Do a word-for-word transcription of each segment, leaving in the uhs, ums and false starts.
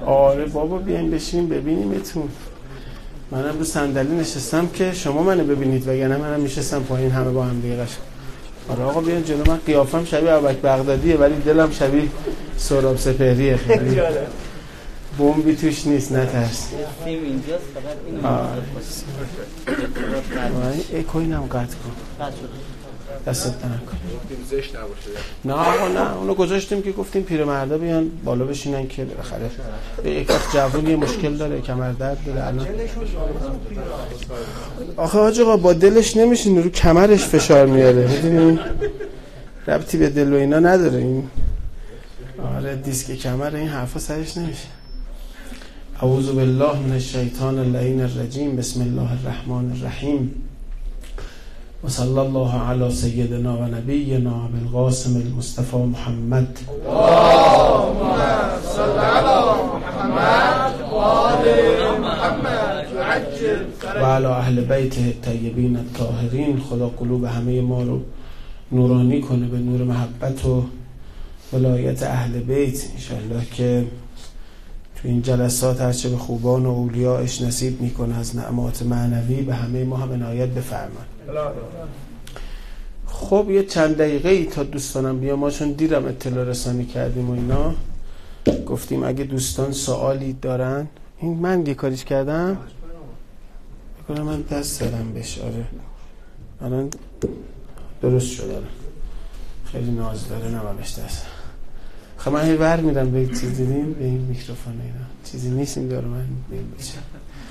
آره بابا بیاین بشین ببینیمتون. منم رو صندلی نشستم که شما منو ببینید، وگرنه منم میشستم پایین همه با هم دیگه قش. آره آقا بیاین جلو. من قیافم شبیه ابوبکر بغدادیه ولی دلم شبیه سهراب سپهریه. خیلی بمبی توش نیست، نترس. فیلم اینجاست فقط اینو آره اکوینم قطع کن. قطع شد. دستت نکن. زشت نباشه. نه آقا نه، اونو گذاشتیم که گفتیم پیرمردا بیان بالا بشینن که بالاخره یک وقت جوونی مشکل داره، کمر درد داره الان. آخه حاج آقا با دلش نمیشینه، رو کمرش فشار میاره، میدونی ربطی به دل و اینا نداره این. آره دیسک کمر این حرفا سرش نمیشه. اعوذ بالله من الشیطان اللعین الرجیم. بسم الله الرحمن الرحیم. و صلی الله علی سیدنا و نبینا بالقاسم المصطفى محمد. اللهم صل علی محمد و آل محمد و علی اهل بیته الطیبین الطاهرین. خدا قلوب همه ما رو نورانی کنه به نور محبت و ولایت اهل بیت انشالله، که تو این جلسات هرچه به خوبان و اولیاءش نصیب میکنه از نعمات معنوی به همه ما هم عنایت بفرمان. خب یه چند دقیقه ای تا دوستانم بیا، ما چون دیرم اطلاع رسانی کردیم و اینا، گفتیم اگه دوستان سوالی دارن. این من یه کاریش کردم بکنم، من دست دارم بهش. آره الان درست شد، الان خیلی ناز داره نمامش دست. خب من هی ور میرم به چیز دیدیم به این میکروفون اینا چیزی نیست این داره من بچم.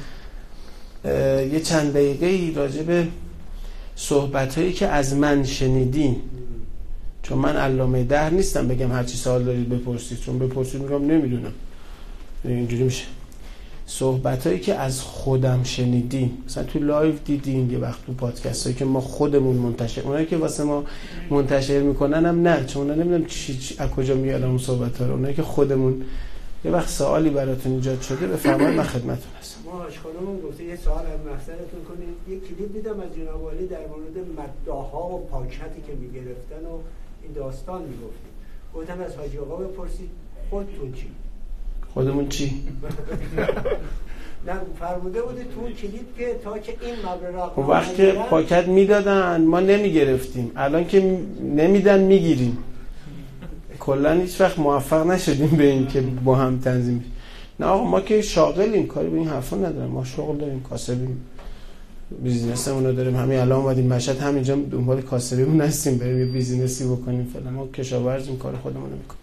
یه چند دقیقه ای راجع به صحبت هایی که از من شنیدین، چون من علامه دهر نیستم بگم هر چی سوال دارید بپرسید، چون بپرسید میگم نمیدونم، اینجوری میشه. صحبت هایی که از خودم شنیدین، مثلا تو لایو دیدین، یه وقت تو پادکست هایی که ما خودمون منتشر، اونایی که واسه ما منتشر میکنن هم نه، چون اونا نمیدونم چی, چی از کجا میاد اون صحبت ها رو. اونایی که خودمون یه وقت سوالی براتون ایجاد شده بفرمایید، من خدمتتون هستم. ما آشخانمون گفته یه سوال از محضرتون کنید. یه کلیپ دیدم از جناب عالی در مورد مداح‌ها و پاکتی که میگرفتن و این داستان میگفتید. گفتم از حاجی آقا بپرسید خودتون چی؟ خودمون چی؟ نه فرموده بوده تو اون کلیپ که تا که این مبلغ اون وقت که پاکت میدادن ما نمیگرفتیم، الان که نمیدن میگیریم. کلا هیچ وقت موفق نشدیم به این که با هم تنظیم. نه آقا ما که شاغلیم، کاری به این حرفا ندارم، ما شغل داریم، کاسبیم، بیزینسمون رو داریم. همین الان اومدیم مشهد، همینجا دنبال کاسبیمون هستیم، بریم یه بیزینسی بکنیم فعلا. ما کشاورزیم، کار خودمون رو میکنیم،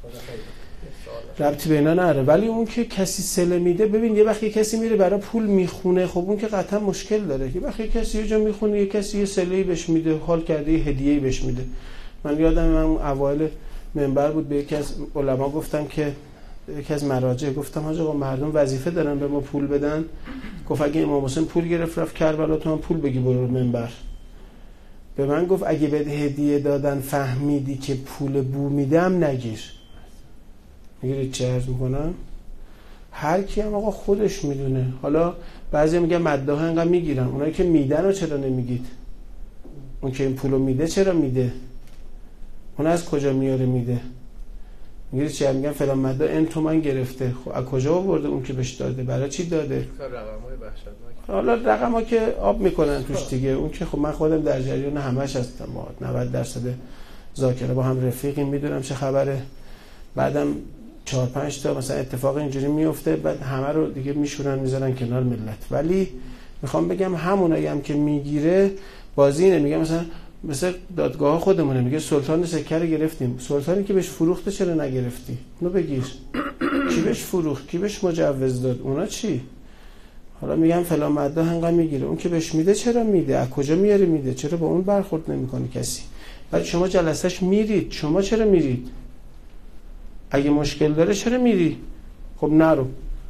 ربطی به اینا نداره. ولی اون که کسی سله میده، ببین یه وقتی کسی میره برای پول میخونه، خب اون که قطعا مشکل داره. یه وقتی کسی یه جا میخونه، یه کسی یه سله‌ای بهش میده، حال کرده یه هدیه‌ای بهش میده. من یادم من اون اوایل منبر بود، به یکی از علما گفتم که یکی از مراجع گفتم حاج آقا مردم وظیفه دارن به ما پول بدن. گفت اگه امام حسین پول گرفت رفت کربلا تو هم پول بگی برو منبر. به من گفت اگه بهت هدیه دادن فهمیدی که پول بو میدم نگیر. میگیرید چه عرض میکنم؟ هر کی هم آقا خودش میدونه. حالا بعضی میگن مداح انقدر میگیرن، اونایی که میدن رو چرا نمیگید؟ اون که این پولو میده چرا میده؟ اون از کجا میاره میده؟ میگید چه میگن فلان مداح ان تومن گرفته، خب از کجا آورده اون که بهش داده؟ برای چی داده؟ رقمای وحشتناک. حالا رقما که آب میکنن توش دیگه، اون که خب من خودم در جریان همش هستم، نود درصد ذاکره با هم رفیقیم، میدونم چه خبره. بعدم چهار پنج تا مثلا اتفاق اینجوری میفته، بعد همه رو دیگه میشورن میذارن کنار ملت. ولی میخوام بگم همونایی هم که میگیره بازی اینه، میگه مثلا مثلا دادگاه خودمونه، میگه سلطان سکه رو گرفتیم، سلطانی که بهش فروخته چرا نگرفتی؟ اونو بگیر. کی بهش فروخت؟ کی بهش مجوز داد؟ اونا چی؟ حالا میگم فلان مداح انقدر میگیره، اون که بهش میده چرا میده؟ از کجا میاره میده؟ چرا با اون برخورد نمیکنه کسی؟ بعد شما جلسهش میرید، شما چرا میرید؟ اگه مشکل داره چرا میری؟ خب نرو.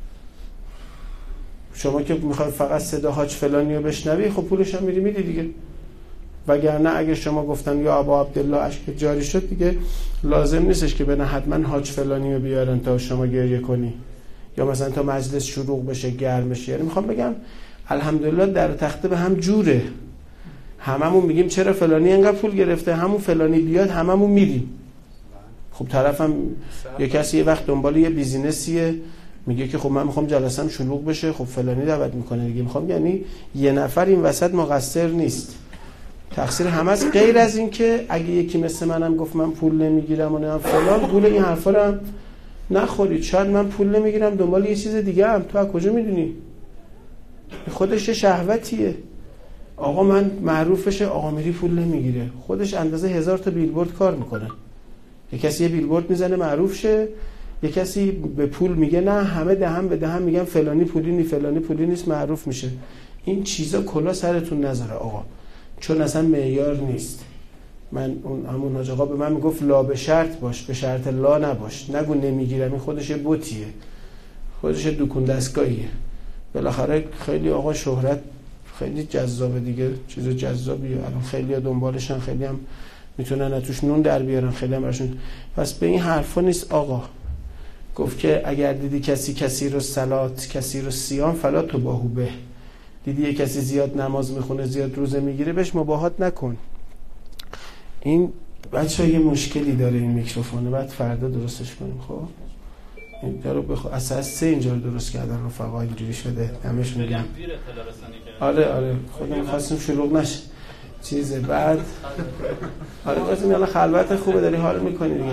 شما که میخوای فقط صدا حاج فلانی رو بشنوی، خب پولش هم میری میدی دیگه. وگرنه اگه شما گفتن یا ابا عبدالله اشک جاری شد دیگه، لازم نیستش که بنا حتما حاج فلانی رو بیارن تا شما گریه کنی، یا مثلا تا مجلس شروع بشه گرم بشه. یعنی میخوام بگم الحمدلله در تخته به هم جوره، هممون میگیم چرا فلانی اینقدر پول گرفته، همون فلانی بیاد هممون میریم. خب طرفم یه کسی یه وقت دنبال یه بیزینسیه، میگه که خب من میخوام جلسم شلوغ بشه، خب فلانی دعوت میکنه دیگه میخوام، یعنی یه نفر این وسط مقصر نیست، تقصیر همه است، غیر از این که اگه یکی مثل منم گفت من پول نمیگیرم و نه فلان، گول این حرفا رو هم نخورید. شاید من پول نمیگیرم دنبال یه چیز دیگه ام، تو از کجا میدونی؟ خودش شهوتیه. آقا من معروف بشه آقا میری پول نمیگیره، خودش اندازه هزار تا بیلبورد کار میکنه. یه کسی یه بیلبورد میزنه معروف شه، یه کسی به پول میگه نه، همه دهن به دهن میگن فلانی پولی نی فلانی پولی نیست، معروف میشه. این چیزا کلا سرتون نذاره آقا، چون اصلا معیار نیست. من اون همون حاج آقا به من میگفت لا به شرط باش، به شرط لا نباش، نگو نمیگیرم، این خودش یه بوتیه، خودش دکون دستگاهیه. بالاخره خیلی آقا شهرت خیلی جذابه دیگه، چیز جذابیه، الان خیلی ها دنبالشن، خیلی هم میتونن اتوش نون در بیارن، خیلی هم براشون. پس به این حرفا نیست آقا. گفت که اگر دیدی کسی کسی رو صلات کسی رو صیام فلا تباهو به، دیدی یه کسی زیاد نماز میخونه زیاد روزه میگیره بهش مباهات نکن. این بچه‌ها یه مشکلی داره این میکروفونه، بعد فردا درستش کنیم. خب این دارو بخو اساس سه اینجا رو درست کردن رفقا، اینجوری شده همشون میگم. آره آره خودم خواستم شلوغ نشه چیزه. بعد آره واسه الان خلوت خوبه داری حال میکنی دیگه،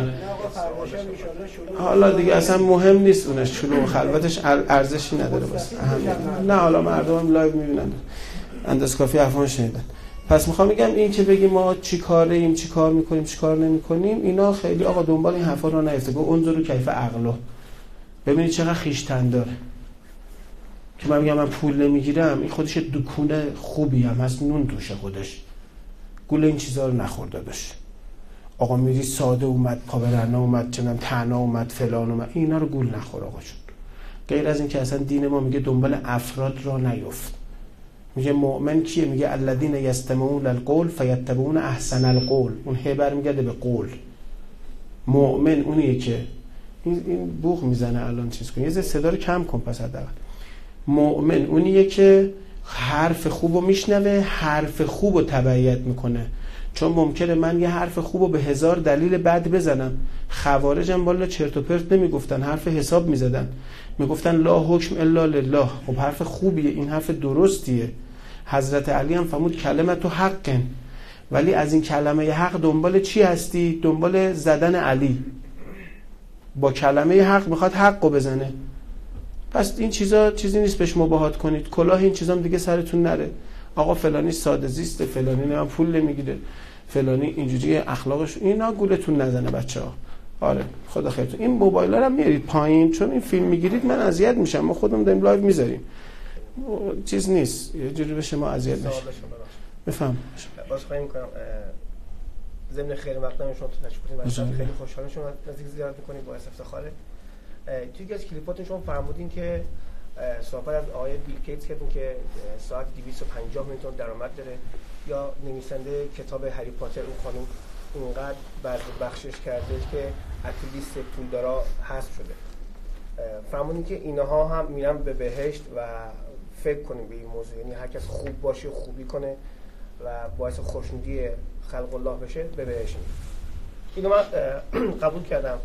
حالا دیگه اصلا مهم نیست اونش، شلوغ خلوتش ارزشی نداره واسه اهمیت. نه حالا مردم هم لایو میبینن انداز کافی حرفامو شنیدن. پس میخوام بگم این که بگیم ما چی کاره ایم، چی کار میکنیم، چی کار نمیکنیم، اینا خیلی آقا دنبال این حرفا رو نیفته. گفت انظروا کیف عقله، ببینید چقدر خیشتن داره که من میگم من پول نمیگیرم، این خودش دکونه خوبی هم هست، نون توشه خودش، گول این چیزا رو نخورده باشه. آقا میری ساده اومد، پاورنا اومد، چنم تنا اومد، فلان اومد، اینا رو گول نخور آقا شد. غیر از این که اصلا دین ما میگه دنبال افراد را نیفت. میگه مؤمن کیه؟ میگه الذین یستمعون القول فیتبعون احسن القول. اون هی برمیگرده به قول. مؤمن اونیه که این این بوق میزنه الان چیز کن، یه ذره صدا رو کم کن پس حداقل. مؤمن اونیه که حرف خوبو میشنوه، حرف خوبو تبعیت میکنه. چون ممکنه من یه حرف خوبو به هزار دلیل بد بزنم. خوارج هم والا چرت و پرت نمیگفتن، حرف حساب میزدن، میگفتن لا حکم الا لله. خب حرف خوبیه، این حرف درستیه. حضرت علی هم فرمود کلمت حق، ولی از این کلمه حق دنبال چی هستی؟ دنبال زدن علی. با کلمه حق میخواد حقو بزنه. پس این چیزا چیزی نیست بهش مباهات کنید. کلاه این چیزام دیگه سرتون نره. آقا فلانی ساده زیسته، فلانی نه پول نمیگیره، فلانی اینجوری اخلاقش، اینا گولتون نزنه بچه‌ها. آره خدا خیرتون. این موبایل رو میارید پایین، چون این فیلم میگیرید من اذیت میشم. ما خودمون داریم لایو میذاریم، چیز نیست یه جوری بشه ما اذیت نشیم. بفهم. باز خواهی میکنم ضمن خیر مقدم شما تو تشکر کنید، خیلی خوشحالم شما نزدیک زیارت میکنید، باعث افتخاره. توی یکی از کلیپاتون شما فرمودین که صحبت از آقای بیل گیتس کردین که ساعت دویست و پنجاه میلیون درآمد داره، یا نویسنده کتاب هری پاتر اون خانم اونقدر بعد بخشش کرده که اتلیست پولدارا حذف شده. فرمودین که اینها هم میرن به بهشت و فکر کنیم به این موضوع، یعنی هر کس خوب باشه خوبی کنه و باعث خوشنودی خلق الله بشه به بهشت. اینو من قبول کردم.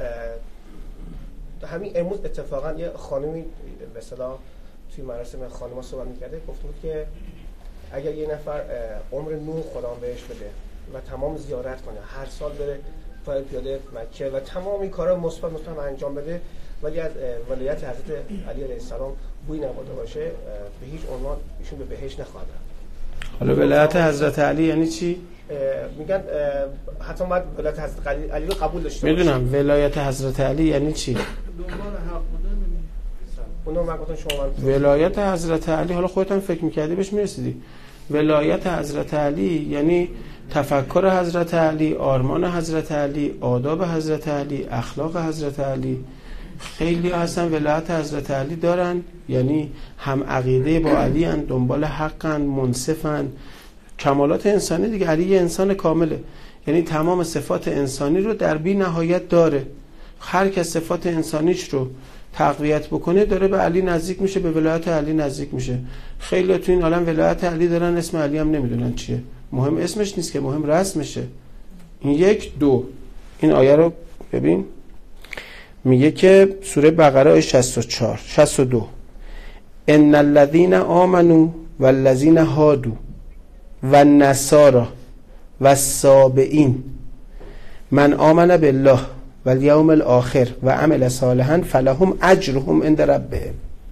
همین امروز اتفاقا یه خانمی به اصطلاح توی مراسم خانم‌ها صحبت می‌کرده، گفته بود که اگر یه نفر عمر نو خدا بهش بده و تمام زیارت کنه، هر سال بره پای پیاده مکه و تمام این کارا مثبت مثبت انجام بده، ولی از ولایت حضرت علی علیه السلام بوی نبوده باشه، به هیچ عنوان ایشون به بهشت نخواهد رفت. حالا ولایت حضرت علی یعنی چی؟ میگن حتی ما ولایت حضرت علی رو قبول داشته باشیم. میدونم ولایت حضرت علی یعنی چی؟ دنبال حق بودن. اونو من گفتم شما من ولایت حضرت علی، حالا خودت هم فکر می‌کردی بهش میرسیدی. ولایت حضرت علی یعنی تفکر حضرت علی، آرمان حضرت علی، آداب حضرت علی، اخلاق حضرت علی. خیلی هستن ولایت حضرت علی دارن، یعنی هم عقیده با علی ان، دنبال حقن، منصفن، کمالات انسانی دیگه. علی یه انسان کامله، یعنی تمام صفات انسانی رو در بی نهایت داره. هر کس صفات انسانیش رو تقویت بکنه داره به علی نزدیک میشه، به ولایت علی نزدیک میشه. خیلی تو این عالم ولایت علی دارن، اسم علی هم نمیدونن چیه. مهم اسمش نیست که، مهم رسمشه. این یک. دو، این آیه رو ببین. میگه که سوره بقره آیه شصت و چهار شصت و دو ان الذين آمنوا والذين هادوا والنصارى والسابئین من آمن بالله والیوم الاخر و عمل صالحا فلهم اجرهم عند ربهم.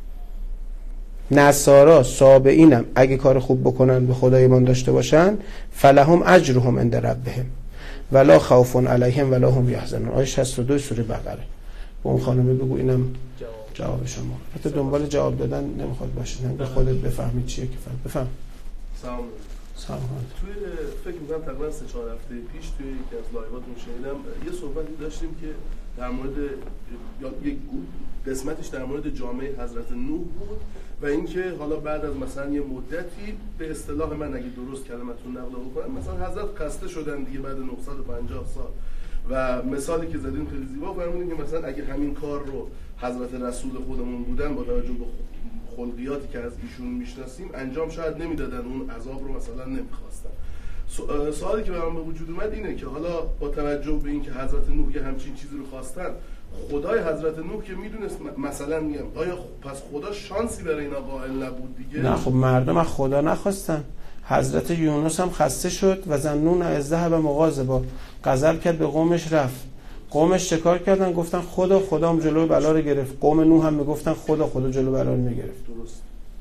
نصارا سابئینم اگه کار خوب بکنن به خدا ایمان داشته باشن فلهم اجرهم عند ربهم ولا خوف علیهم ولا هم یحزنون. آیه شصت و دو سوره بقره. به اون خانم بگو اینم جواب شما. حتی دنبال جواب دادن نمیخواد باشه، نه به خودت بفهمی چیه که فهم بفهم. سلام سلام. توی فکر می‌کنم تقریبا سه چهار هفته پیش توی یکی از لایواتون شنیدم یه صحبتی داشتیم که در مورد یا یک قسمتش در مورد جامعه حضرت نوح بود و اینکه حالا بعد از مثلا یه مدتی به اصطلاح من اگه درست کلمتون نقل بکنم مثلا حضرت خسته شدن دیگه بعد نهصد و پنجاه سال و مثالی که زدیم خیلی زیبا فرمودین که مثلا اگه همین کار رو حضرت رسول خودمون بودن با توجه به خلقیاتی که از ایشون میشناسیم انجام شاید نمیدادن، اون عذاب رو مثلا نمیخواستن. سوالی که برام به وجود اومد اینه که حالا با توجه به اینکه حضرت نوح یه همچین چیزی رو خواستن، خدای حضرت نوح که میدونست مثلا میگم آیا پس خدا شانسی برای اینا قائل نبود دیگه؟ نه خب مردم از خدا نخواستن. حضرت یونس هم خسته شد و ظنون از ذهب مغاضبا غضب کرد به قومش رفت. قومش چه کار کردن؟ گفتن خدا خدام جلوی بلا رو گرفت. قوم نوح هم میگفتن خدا خدا جلوی بلا رو میگرفت. درست.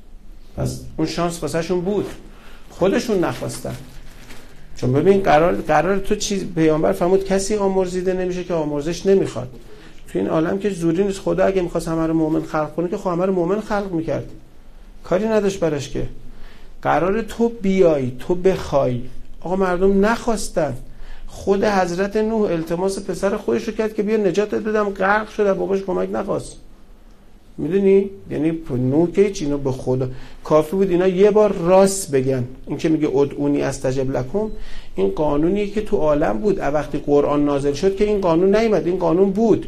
پس اون شانس واسهشون بود، خودشون نخواستن. چون ببین قرار قرار تو چیز پیامبر فرمود کسی آمرزیده نمیشه که آمرزش نمیخواد. تو این عالم که زوری نیست. خدا اگه میخواست همه رو مؤمن خلق کنه که خب همه رو مؤمن خلق میکرد، کاری نداشت براش. که قرار تو بیای تو بخوای. آقا مردم نخواستن. خود حضرت نوح التماس پسر خودش رو کرد که بیا نجات بدم، غرق شد، باباش کمک نخواست. میدونی؟ یعنی نوح که هیچ، اینو به خدا کافی بود اینا یه بار راست بگن. این که میگه ادعونی استجب لکم، این قانونیه که تو عالم بود. وقتی قرآن نازل شد که این قانون نیامد، این قانون بود.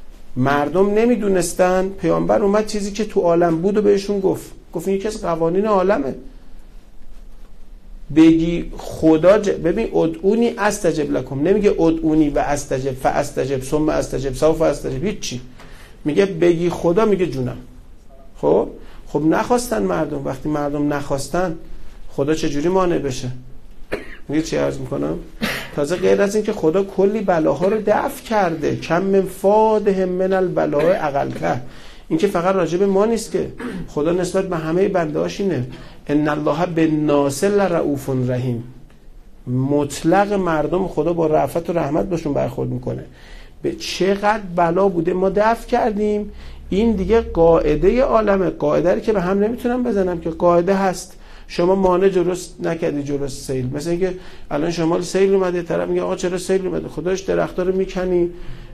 مردم نمیدونستن، پیامبر اومد چیزی که تو عالم بود و بهشون گفت. گفت این یکی از قوانین عالمه. بگی خدا ج... ببین ادعونی استجب لکم، نمیگه ادعونی و استجب فاستجب ثم استجب سوف استجب، هیچ چی. میگه بگی خدا، میگه جونم. خب خب نخواستن مردم. وقتی مردم نخواستن خدا چجوری مانع بشه؟ میگه چی عرض میکنم؟ تازه غیر از این که خدا کلی بلاها رو دفع کرده، کم من فادهم من البلاء اقلته. این که فقط راجع به ما نیست، که خدا نسبت به همه بنده‌هاش اینه ان الله بالناس لرؤوف رحیم. مطلق مردم خدا با رأفت و رحمت بهشون برخورد میکنه. به چقدر بلا بوده ما دفع کردیم. این دیگه قاعده عالمه. قاعده که به هم نمیتونم بزنم که قاعده هست. شما مانع درست نکردی جلو سیل. مثلا اینکه الان شمال سیل اومده، طرف میگه آقا چرا سیل اومده؟ خداش درخت‌ها رو میکنی،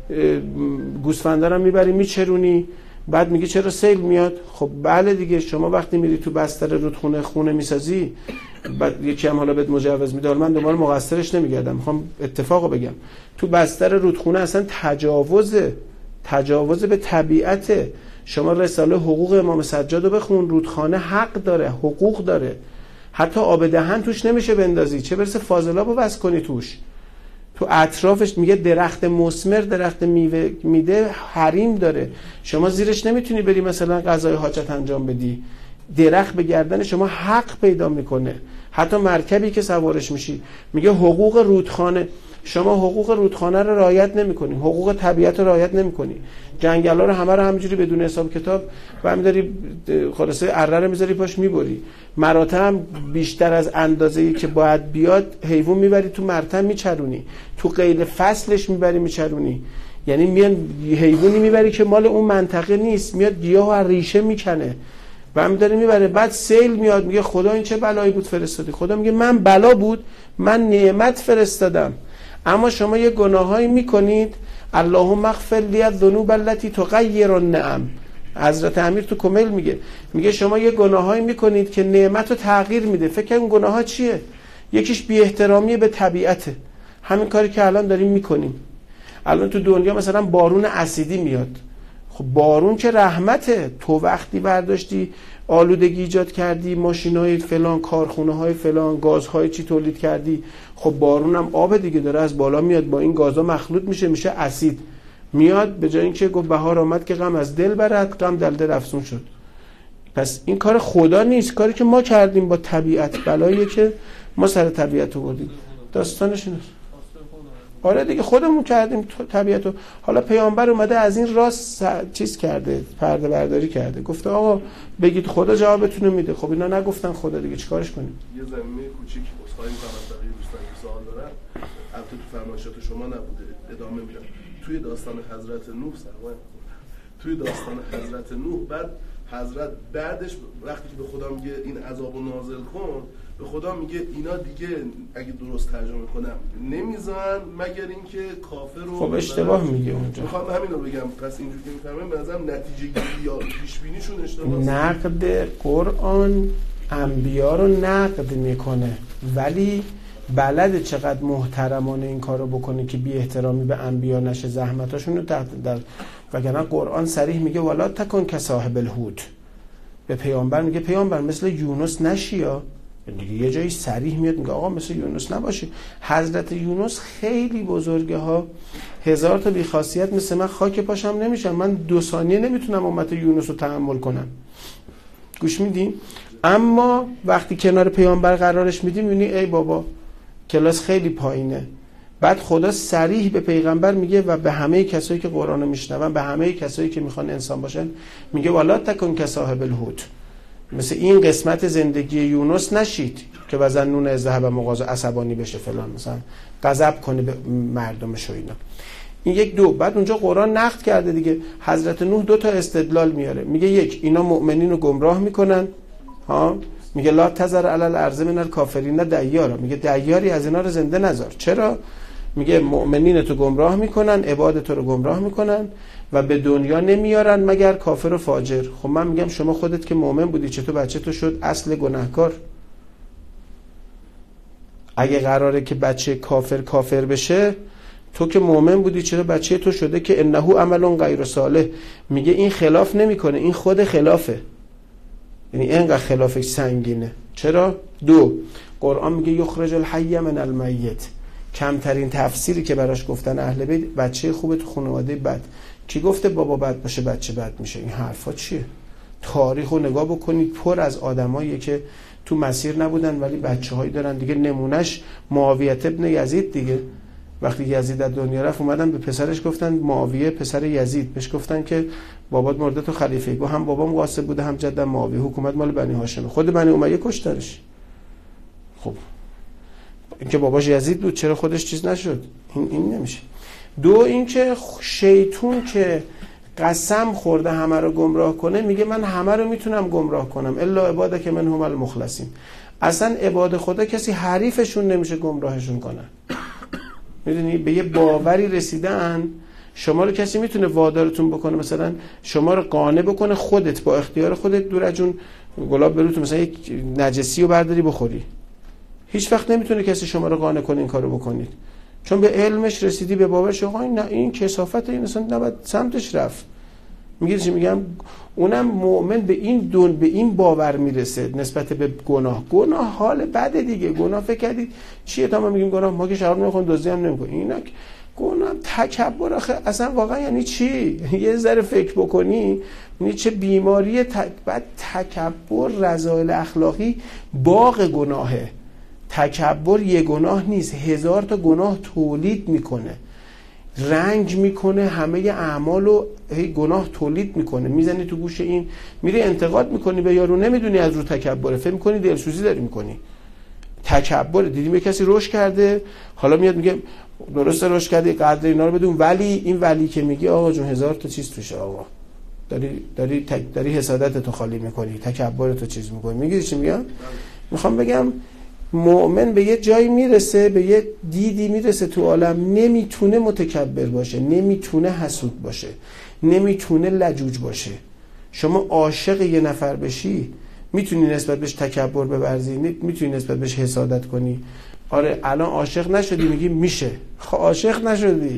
گوسفندا رو میبری میچرونی، بعد میگه چرا سیل میاد؟ خب بله دیگه. شما وقتی میری تو بستر رودخونه خونه میسازی، بعد یکی هم حالا بهت مجوز میده، من دنبال مقصرش نمیگردم، میخوام اتفاقو بگم. تو بستر رودخونه اصلا تجاوز تجاوز به طبیعت. شما رساله حقوق امام سجاد رو بخون، رودخانه حق داره، حقوق داره. حتی آب دهن توش نمیشه بندازی، چه برسه فاضلاب رو بس کنی توش. تو اطرافش میگه درخت مثمر، درخت میوه میده، حریم داره. شما زیرش نمیتونی بری مثلا قضای حاجت انجام بدی. درخت به گردن شما حق پیدا میکنه. حتی مرکبی که سوارش میشی میگه حقوق رودخانه. شما حقوق رودخانه رو رعایت نمیکنی، حقوق طبیعت رو رعایت نمیکنی. جنگلا رو همه رو همینجوری بدون حساب کتاب برمی‌داری، خلاصه اره رو میذاری پاش میبری. مراتع بیشتر از اندازه‌ای که باید بیاد حیوان میبری تو مرتع میچرونی، تو غیر فصلش میبری میچرونی. یعنی میان حیوانی میبری که مال اون منطقه نیست، میاد گیاهو از ریشه میکنه برمی‌داری میبره. بعد سیل میاد میگه خدا این چه بلایی بود فرستادی؟ خدا میگه من بلا بود، من نعمت فرستادم. اما شما یه گناهایی میکنید، اللهم اغفر لی الذنوب التي تغیر النعم. حضرت امیر تو کمیل میگه میگه شما یه گناهایی میکنید که نعمت رو تغییر میده. فکر اون گناه‌ها چیه؟ یکیش بی احترامی به طبیعته، همین کاری که الان داریم میکنیم. الان تو دنیا مثلا بارون اسیدی میاد. خب بارون که رحمته. تو وقتی برداشتی آلودگی ایجاد کردی، ماشینای فلان، کارخونه‌های فلان، گازهای چی تولید کردی، خب بارون هم آب دیگه داره از بالا میاد، با این گازها مخلوط میشه، میشه اسید. میاد به جای اینکه گفت بهار آمد که غم از دل برد، غم در دل افزون شد. پس این کار خدا نیست، کاری که ما کردیم با طبیعت، بلاییه که ما سر طبیعت آوردیم. داستانش اینه. آره دیگه خودمون کردیم طبیعتو. حالا پیامبر اومده از این راست چیز کرده، پرده برداری کرده، گفته آقا بگید خدا جوابتون میده. خب اینا نگفتن خدا، دیگه چیکارش کنیم؟ یه زمینه کوچیک اسخای می‌کنم از بقیه دوستان که سوال دارن، البته تو فرمایشات شما نبوده، ادامه میدم. توی داستان حضرت نوح سوال توی داستان حضرت نوح بعد حضرت بعدش وقتی که به خدا میگه این عذابو نازل کن، به خدا میگه اینا دیگه اگه درست ترجمه کنم نمیذارن مگر اینکه کافر رو. خب اشتباه میگه اونجا. میخوام همین رو بگم. پس اینجوری که میفهمم به نظرم نتیجه گیری یا پیش بینیشون اشتباهه. نقد قرآن انبیا رو نقد میکنه، ولی بلد چقدر محترمانه این کارو بکنه که بی احترامی به انبیا نشه، زحمتاشون رو تحت در. وگرنه قرآن صریح میگه ولا تکن کصاحب الحوت. به پیامبر میگه پیامبر مثل یونس نشی. یا دیگه یه جایی صریح میاد میگه آقا مثل یونس نباشی. حضرت یونس خیلی بزرگه ها، هزار تا بیخاصیت مثل من خاک پاشم نمیشن. من دو ثانیه نمیتونم امت یونس رو تحمل کنم. گوش میدین؟ اما وقتی کنار پیامبر قرارش میدیم میبینی ای بابا کلاس خیلی پایینه. بعد خدا صریح به پیغمبر میگه و به همه کسایی که قرآن رو میشنون، به همه کسایی که میخوان انسان باشن میگه ولا تکن کصاحب الحوت. مثل این قسمت زندگی یونس نشید که وزنون از ذهب مغاز عصبانی بشه فلان، مثلا غضب کنه به مردمش و اینا. این یک دو. بعد اونجا قرآن نقد کرده دیگه. حضرت نوح دو تا استدلال میاره. میگه یک، اینا مؤمنین رو گمراه میکنن ها، میگه لا تذر علی الارض من الکافرین دیارا، میگه دیاری از اینا رو زنده نذار. چرا؟ میگه مؤمنین تو گمراه میکنن، عباد تو رو گمراه میکنن و به دنیا نمیارن مگر کافر و فاجر. خب من میگم شما خودت که مؤمن بودی چطور بچه تو شد اصل گناهکار؟ اگه قراره که بچه کافر کافر بشه، تو که مؤمن بودی چرا بچه تو شده که انه عمل غیر صالح؟ میگه این خلاف نمیکنه، این خود خلافه. یعنی اینقدر خلافش سنگینه. چرا؟ دو، قرآن میگه یخرج الحی من المیت. کمترین تفسیری که براش گفتن اهل بیت بچه خوبه تو خانواده بد. کی گفته بابا بد باشه بچه بد میشه؟ این حرفا چیه؟ تاریخ رو نگاه بکنید، پر از آدماییه که تو مسیر نبودن ولی بچه‌هایی دارن دیگه. نمونهش معاویه ابن یزید دیگه. وقتی یزید از دنیا رفت اومدن به پسرش گفتن، معاویه پسر یزید، بهش گفتن که بابات مرده تو خلیفه. گفت هم بابام قاسب بوده هم جدم معاویه، حکومت مال بنی هاشمه. خود بنی امیه کشترش. خب اینکه باباش یزید بود چرا خودش چیز نشد؟ این این نمیشه. دو، اینکه شیطون که قسم خورده همه رو گمراه کنه، میگه من همه رو میتونم گمراه کنم الا عبادک منهم المخلصین. اصلا عباد خدا کسی حریفشون نمیشه گمراهشون کنه. میدونی به یه باوری رسیدن شما رو کسی میتونه وادارتون بکنه مثلا شما رو قانع بکنه خودت با اختیار خودت دور از جون گلاب بروت مثلا یک نجسی رو برداری بخوری. هیچ وقت نمیتونه کسی شما رو قانع کنه این کارو بکنید، چون به علمش رسیدی، به باورش. آقا این نه این کثافت، این اصلا نباید سمتش رفت. میگه چی میگم؟ اونم مؤمن به این دون به این باور میرسه نسبت به گناه. گناه حال بده دیگه. گناه فکر کردید چیه تا ما میگیم گناه؟ ما که شراب نمیخوریم، دزدی هم نمیکنیم. اینا گناه تکبر آخه اصلا واقعا یعنی چی؟ یه ذره فکر بکنی یعنی چه بیماری ت... بعد تکبر رذایل اخلاقی باغ گناهه. تکبر یه گناه نیست، هزار تا گناه تولید میکنه، رنج میکنه، همه اعمالو گناه تولید میکنه. میزنی تو گوش این، میری انتقاد میکنی به یارو، نمیدونی از رو تکبره، فکر میکنی دلسوزی داری میکنی. تکبر. دیدیم یه کسی رشد کرده، حالا میاد میگه درسته رشد کرده قدر اینا رو بدون، ولی این ولی که میگی آقا جون هزار تا چیز توشه، آقا داری داری تک داری حسادت تو خالی میکنی، تکبر تو چیز میکنی. میگی چی میگم؟ میخوام بگم مؤمن به یه جایی میرسه، به یه دیدی میرسه تو عالم، نمیتونه متکبر باشه، نمیتونه حسود باشه، نمیتونه لجوج باشه. شما عاشق یه نفر بشی میتونی نسبت بهش تکبر بورزی، میتونی نسبت بهش حسادت کنی. آره الان عاشق نشدی میگی میشه. خب عاشق نشدی،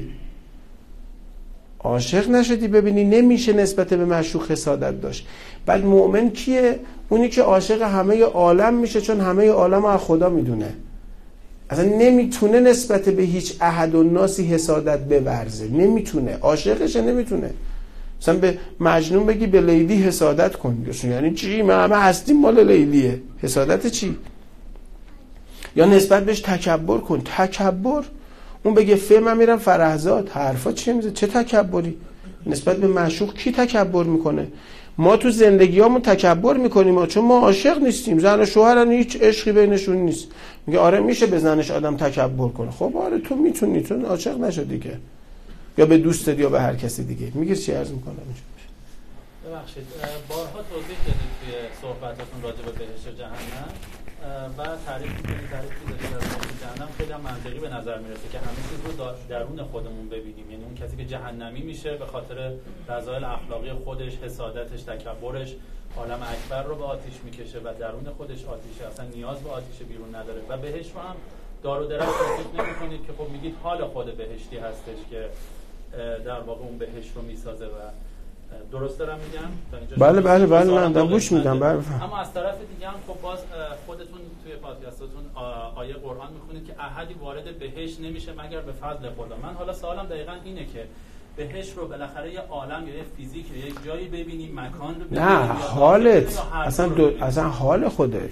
عاشق نشدی ببینی نمیشه نسبت به معشوق حسادت داشت. بعد مؤمن کیه؟ اونی که عاشق همه عالم میشه، چون همه عالم رو از خدا میدونه. اصلا نمیتونه نسبت به هیچ احد و ناسی حسادت بورزه، نمیتونه، عاشقشه نمیتونه. مثلا به مجنون بگی به لیلی حسادت کن، یعنی چی؟ ما همه هستیم مال لیلیه، حسادت چی؟ یا نسبت بهش تکبر کن، تکبر. اون بگه فه من میرم فرهزاد، حرفا چیه میزه؟ چه تکبری؟ نسبت به معشوق کی تکبر میکنه؟ ما تو زندگیامون تکبر میکنیم چون ما عاشق نیستیم. زن و شوهرن هیچ عشقی بینشون نیست. میگه آره میشه به زنش آدم تکبر کنه. خب آره تو میتونی، تو عاشق نشو دیگه، یا به دوستت یا به هر کسی دیگه. میگه چی عرض میکنم؟ ببخشید بارها توضیح دادید توی صحبتاتون راجع به بهشت و جهنم و تعریف می‌کنید، تعریفی داشتید از بهشت و جهنم خیلی هم منطقی به نظر میرسه که همه چیز رو درون خودمون ببینیم. یعنی اون کسی که جهنمی میشه به خاطر رذایل اخلاقی خودش، حسادتش، تکبرش، عالم اکبر رو به آتیش میکشه و درون خودش آتیشه، اصلا نیاز به آتیش بیرون نداره. و بهشت رو هم دار و درشت توصیف نمی‌کنید که خب میگید حال خود بهشتی هستش که در واقع اون بهشت رو میسازه. و درست دارم میگم؟ بله بله بله من دارم گوش میدم. بله. اما از طرف دیگه هم خب باز خودتون توی پادکستاتون آیه قرآن میخونید که احدی وارد بهشت نمیشه مگر به فضل خدا. من حالا سوالم دقیقاً اینه که بهشت رو بالاخره یه عالم یا یه فیزیک یا یک جایی ببینیم، مکان رو ببینیم، نه حالت اصلا دو... اصلا حال خودت.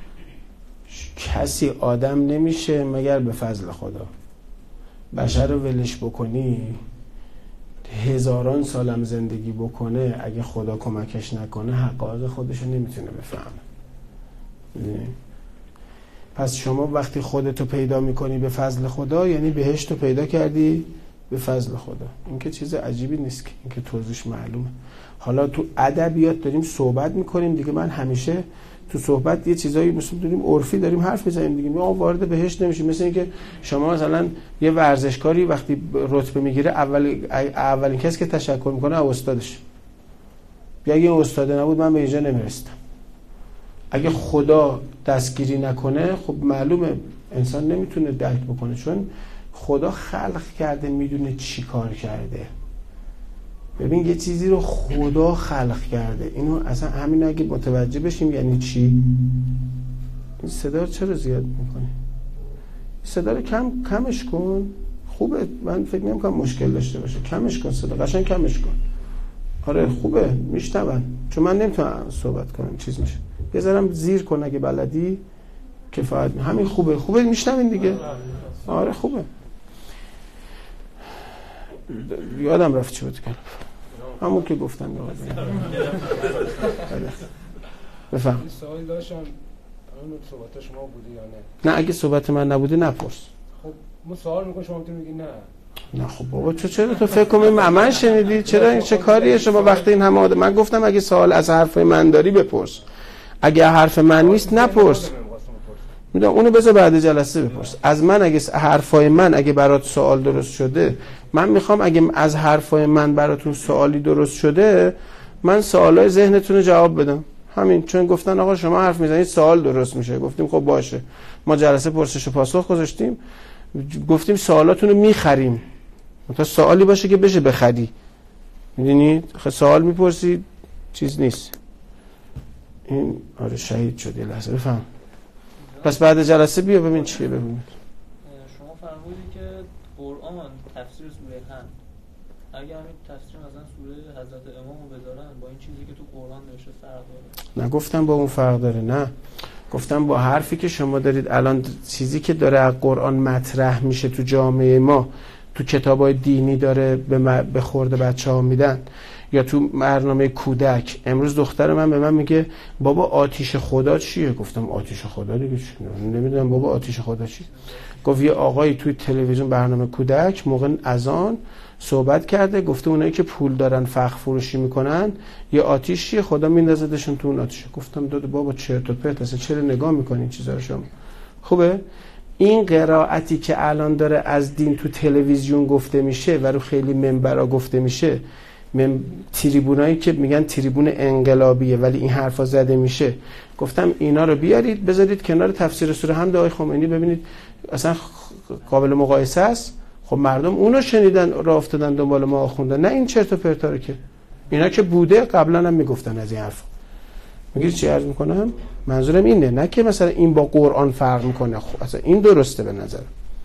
کسی آدم نمیشه مگر به فضل خدا. بشر رو ولش بکنی هزاران سالم زندگی بکنه، اگه خدا کمکش نکنه حقایق خودشو نمیتونه بفهمه. پس شما وقتی خودتو پیدا میکنی به فضل خدا، یعنی بهشتو پیدا کردی به فضل خدا. این که چیز عجیبی نیست که، این که توضیحش معلومه. حالا تو ادبیات داریم صحبت میکنیم دیگه، من همیشه تو صحبت یه چیزایی مثلا داریم عرفی داریم حرف میزنیم دیگه، ما وارد بهشت نمیشیم. مثل اینکه شما مثلا یه ورزشکاری وقتی رتبه میگیره اول اولین کسی که تشکر میکنه استادش. یا اگه استاد نبود من به اینجا نمیرسیدم. اگه خدا دستگیری نکنه خب معلومه انسان نمیتونه درک بکنه، چون خدا خلق کرده، میدونه چی کار کرده. ببین یه چیزی رو خدا خلق کرده، اینو اصلا همین اگه متوجه بشیم یعنی چی. این صدا رو چرا زیاد میکنی؟ صدا رو کم کمش کن. خوبه، من فکر نمی‌کنم مشکل داشته باشه. کمش کن صدا، قشنگ کمش کن. آره خوبه، میشنون. چون من نمیتونم صحبت کنم چیز میشه. بذارم زیر کن اگه بلدی کفایت. همین خوبه. خوبه میشنوین دیگه. آره خوبه. یادم رفت چی بود کنم. همون که گفتم یادم. بفهم. سوال داشتم، اون صحبت شما بوده یا نه؟ نه اگه صحبت من نبوده نپرس. خب ما سوال میکنم شما میتونید بگید نه. نه خب بابا تو چرا تو فکر کنی من شنیدی؟ چرا این چه کاریه شما وقتی این همه آدم؟ من گفتم اگه سوال از حرف من داری بپرس، اگه حرف من نیست نپرس. میدونم اونو بذار بعد جلسه بپرس. از من اگه حرفای من اگه برات سوال درست شده، من میخوام اگه از حرفای من براتون سوالی درست شده، من سوالای ذهنتون رو جواب بدم. همین. چون گفتن آقا شما حرف میزنید سوال درست میشه، گفتیم خب باشه. ما جلسه پرسش و پاسخ گذاشتیم، گفتیم سوالاتون رو میخریم، تا سوالی باشه که بشه بخری. میدونید خب سوال میپرسید چیز نیست. این آره شهید شد. یه لحظه بفهم. پس بعد جلسه بیا ببین چیه. ببین شما فرمودید که قرآن تفسیر سوره حمد، اگه همین تفسیر مثلا سوره حضرت امامو بذارن با این چیزی که تو قرآن نوشته فرق داره؟ نگفتم با اون فرق داره، نه گفتم با حرفی که شما دارید الان، چیزی که داره از قرآن مطرح میشه تو جامعه ما، تو کتابای دینی داره به, به خورده بچه ها میدن، یا تو برنامه کودک. امروز دختر من به من میگه بابا آتیش خدا چیه؟ گفتم آتیش خدا دیگه چی؟ نمیدونم بابا آتیش خدا چی. گفت یه آقایی توی تلویزیون برنامه کودک موقع اذان صحبت کرده، گفته اونایی که پول دارن فخر فروشی میکنن یه آتیشیه، خدا میندازدشون تو اون آتیشه. گفتم داد بابا چرت و پرت، اصلا چرا نگاه میکنین چیزا رو شما؟ خوبه این قرائتی که الان داره از دین تو تلویزیون گفته میشه و رو خیلی منبرا گفته میشه، من تریبونایی که میگن تریبون انقلابیه ولی این حرفا زده میشه، گفتم اینا رو بیارید بذارید کنار تفسیر سوره حمد آقای خمینی، ببینید اصلا قابل مقایسه است. خب مردم اونو شنیدن راه افتادن دنبال ما خوندن، نه این چرت و پرتا رو که اینا که بوده قبلا هم میگفتن از این حرف. میگی چی عرض میکنم؟ منظورم اینه، نه که مثلا این با قرآن فرق میکنه. خب اصلا این درسته به نظر.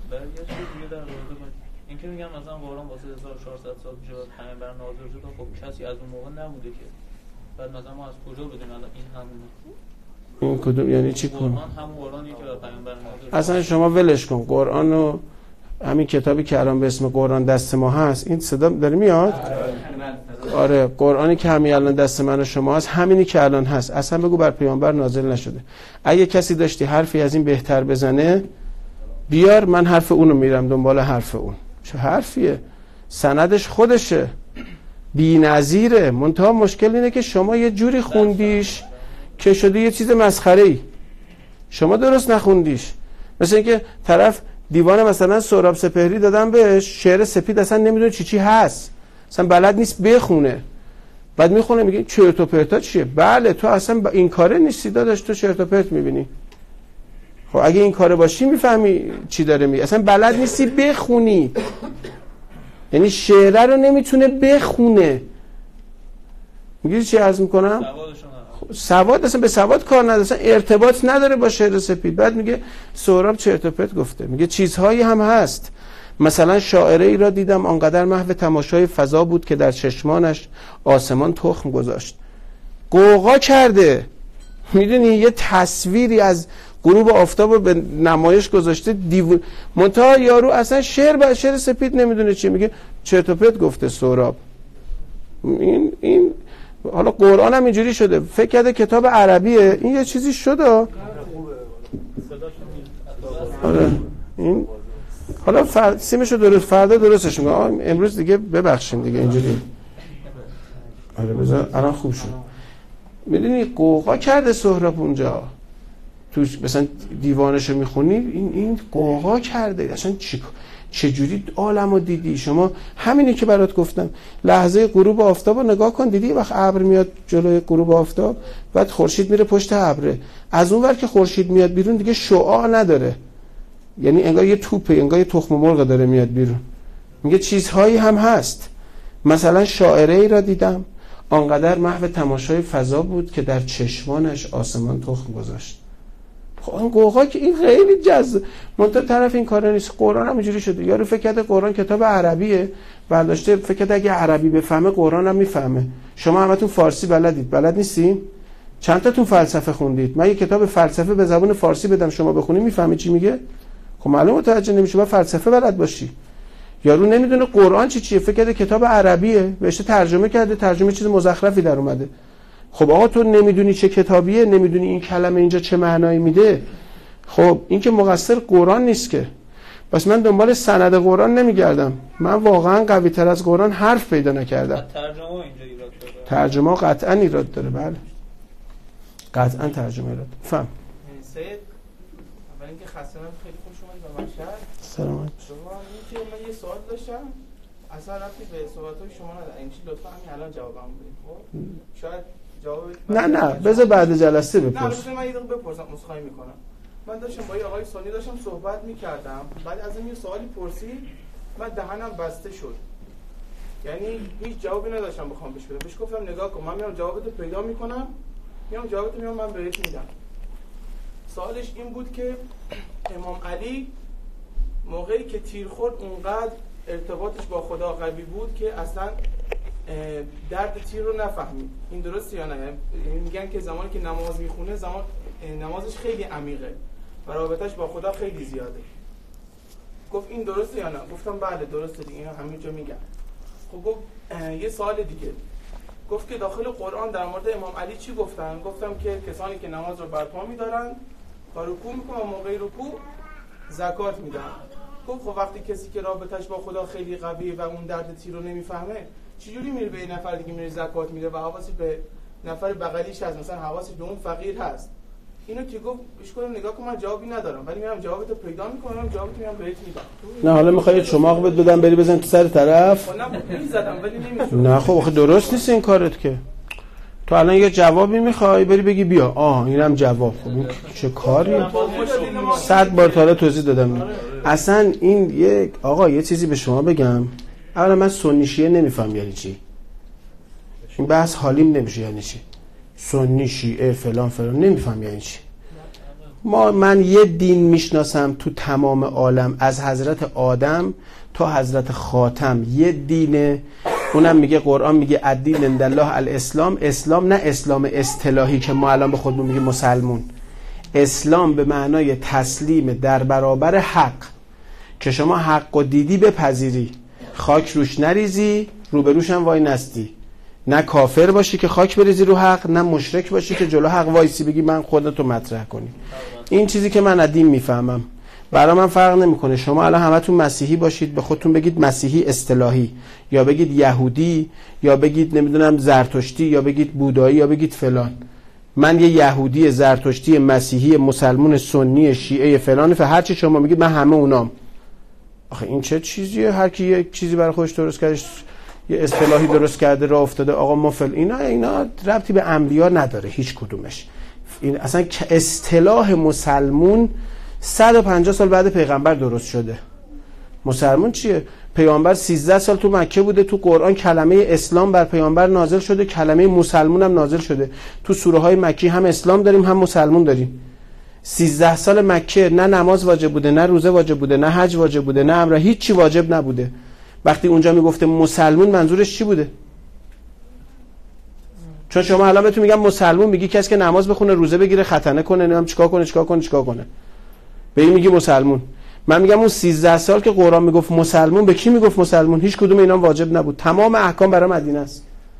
این که میگم مثلا قرآن واسه هزار و چهارصد سال پیش پیامبر نازل شد، خب کسی از اون موقع نبوده که. بعد مثلا ما از کجا بدیم الان این همونه؟ این کدوم یعنی چی کن؟ قرآن همون قرآنی که پیامبر نازل شد. اصلا شما ولش کن قرآن رو. همین کتابی که الان به اسم قرآن دست ما هست، این صدا داره میاد؟ آره، قرآنی که همین الان دست من و شما هست همینی که الان هست. اصلا بگو بر پیامبر نازل نشده. اگه کسی داشتی حرفی از این بهتر بزنه بیار، من حرف اونو میرم دنبال حرف اون. چه حرفیه؟ سندش خودشه، بی‌نظیره. منتها مشکل اینه که شما یه جوری خوندیش که شده یه چیز مسخره‌ای. شما درست نخوندیش. مثل اینکه طرف دیوان مثلا سهراب سپهری دادن بهش شعر سپید، اصلا نمیدونه چی چی هست، اصلا بلد نیست بخونه. بعد میخونه میگه چرت و پرتا چیه؟ بله تو اصلا با این کاره نیستی داداش، تو چرت و پرت میبینی. خب اگه این کاره باشی میفهمی چی داره میگه. اصلا بلد نیستی بخونی، یعنی شعر رو نمیتونه بخونه. میگی چی عرض میکنم؟ سواد اصلا به سواد کار نداره، اصلا ارتباط نداره با شعر سپید. بعد میگه سهراب چرت و پرت گفته. میگه چیزهایی هم هست، مثلا شاعره ای را دیدم آنقدر محو تماشای فضا بود که در چشمانش آسمان تخم گذاشت. قوقا کرده، میدونی یه تصویری از غروب آفتاب رو به نمایش گذاشته. دیو... منتها یارو اصلا شعر به شعر سپید نمیدونه چی میگه، چرت و پرت گفته سهراب. این این حالا قرآن هم اینجوری شده، فکر کرده کتاب عربیه، این یه چیزی شده. آره این حالا فرد سیمشو درست فردا درستش میگه. امروز دیگه ببخشیم دیگه اینجوری. آره بذار الان خوب شد. میدونی قوقا کرده سهراب اونجا توش، مثلا دیوانشو میخونی این این قوقا کرده. اصلا چی چجوری عالمو دیدی شما؟ همینی که برات گفتم، لحظه غروب آفتابو نگاه کن، دیدی وقت ابر میاد جلوی غروب آفتاب، بعد خورشید میره پشت ابره، از اون ور که خورشید میاد بیرون دیگه شعاع نداره، یعنی انگار یه توپه، انگار یه تخم مرغ داره میاد بیرون. میگه چیزهایی هم هست، مثلا شاعره ای را دیدم آنقدر محو تماشای فضا بود که در چشمانش آسمان تخم گذاشت. خب این قوقا که این خیلی جذاب، منتها طرف این کارا نیست. قرآن هم اینجوری شده، یارو فکر کرده قرآن کتاب عربیه، برداشته فکر کرده اگه عربی بفهمه قرآن هم میفهمه. شما همتون فارسی بلدید، بلد نیستین؟ چند تاتون فلسفه خوندید؟ من یه کتاب فلسفه به زبان فارسی بدم شما بخونی میفهمی چی میگه؟ خب معلومه متوجه نمیشه، باید فلسفه بلد باشی. یارو نمیدونه قرآن چی چیه، فکر کرده کتاب عربیه، بهش ترجمه کرده، ترجمه چیز مزخرفی در اومده. خب آقا تو نمیدونی چه کتابیه، نمیدونی این کلمه اینجا چه معنایی میده. خب این که مقصر قرآن نیست که. پس من دنبال سند قرآن نمیگردم، من واقعا قوی تر از قرآن حرف پیدا نکردم. ترجمه اینجا ایراد داره، ترجمه قطعا ایراد داره. بله قطعا ترجمه ایراد. فهم سید اول اینکه خسته نباشید، خیلی خوش اومدید به مشهد. سلامت. شما اینکه من یه سوال داشتم، اصلا رفتی به سوالاتای شما نداره، این چی لطفا همین الان جوابم بدید. خب شاید جواب نه نه بذار بعد جلسه بپرس. نه بذار من یه دقیقه بپرسم، عذرخواهی میکنم. من داشتم با یه آقای سنی داشتم صحبت میکردم، بعد از این یه سوالی پرسید، من دهنم بسته شد، یعنی هیچ جوابی نداشتم بخوام بهش بدم. بهش گفتم نگاه کن، من میام جوابتو پیدا میکنم، میام جوابتو میام من بهت میدم. سوالش این بود که امام علی موقعی که تیر خورد اونقدر ارتباطش با خدا قوی بود که اصلا درد تیر رو نفهمید. این درسته یا نه؟ میگن که زمانی که نماز میخونه زمان نمازش خیلی عمیقه و رابطش با خدا خیلی زیاده. گفت این درسته یا نه؟ گفتم بله درسته دیگه، اینا همه جا میگن. خب گفت یه سوال دیگه، گفت که داخل قرآن در مورد امام علی چی گفتن؟ گفتم که کسانی که نماز رو برپا میدارن و رکوع میکنن و موقع رکوع زکات میدن. گفت خب وقتی کسی که رابطش با خدا خیلی قویه و اون درد تیر رو نمیفهمه، چجوری میره به نفر دیگه میره زکات میده و حواسی به نفر بغلیش هست، مثلا حواسی به اون فقیر هست؟ اینو که گفت اشکال نگاه کن، من جوابی ندارم ولی میرم جوابتو پیدا میکنم، جوابتو میام بهت میدم. نه حالا میخوای چماق بهت بدم بری بزن تو سر طرف؟ نه میزدم ولی نمیشد. نه خب آخه درست نیست این کارت که. تو الان یه جوابی میخوای بری بگی بیا آه اینم جواب. خب این چه کاری؟ صد بار تا حالا توضیح دادم. اصلا این یک آقا یه چیزی به شما بگم، اولا من سنی شیعه نمیفهم یعنی چی. این بحث حالیم نمیشه یعنی چی. سنی شیعه فلان فلان نمیفهم یعنی چی. ما من یه دین میشناسم تو تمام عالم از حضرت آدم تا حضرت خاتم، یه دینه، اونم میگه قرآن میگه الدین عند الله الاسلام. اسلام نه اسلام اصطلاحی که ما الان به خودمون میگیم مسلمون، اسلام به معنای تسلیم در برابر حق، که شما حق و دیدی بپذیری، خاک روش نریزی، روبروش هم وای نستی، نه کافر باشی که خاک بریزی رو حق، نه مشرک باشی که جلو حق وایسی بگی من خودتو مطرح کنی. این چیزی که من از دین میفهمم. برای من فرق نمیکنه شما الان همتون مسیحی باشید به خودتون بگید مسیحی اصطلاحی، یا بگید یهودی، یا بگید نمیدونم زرتشتی، یا بگید بودایی، یا بگید فلان. من یه یهودی، زرتشتی، مسیحی، مسلمون، سنی، شیعه فلان، هر چی شما میگید من همه اونام. آخه این چه چیزیه؟ هر کی یه چیزی برای خودش درست کرده، یه اصطلاحی درست کرده راه افتاده آقا ما فل اینا اینا ربطی به انبیا نداره هیچ کدومش. این اصلا اصطلاح مسلمون صد و پنجاه سال بعد پیغمبر درست شده. مسلمون چیه؟ پیامبر سیزده سال تو مکه بوده، تو قرآن کلمه اسلام بر پیامبر نازل شده، کلمه مسلمون هم نازل شده. تو سوره های مکی هم اسلام داریم هم مسلمون داریم. سیزده سال مکه نه نماز واجب بوده، نه روزه واجب بوده، نه حج واجب بوده، نه عمره، هیچ چی واجب نبوده. وقتی اونجا میگفته مسلمون منظورش چی بوده؟ چون شما الان بهتون میگم مسلمون میگی کسی که نماز بخونه، روزه بگیره، ختنه کنه، نمیدونم چیکار کنه چیکار کنه چیکار کنه. به این میگی مسلمون. من میگم اون سیزده سال که قرآن میگفت مسلمون، به کی میگفت مسلمون؟ هیچ کدوم اینا واجب نبود. تمام احکام برای مدینه است.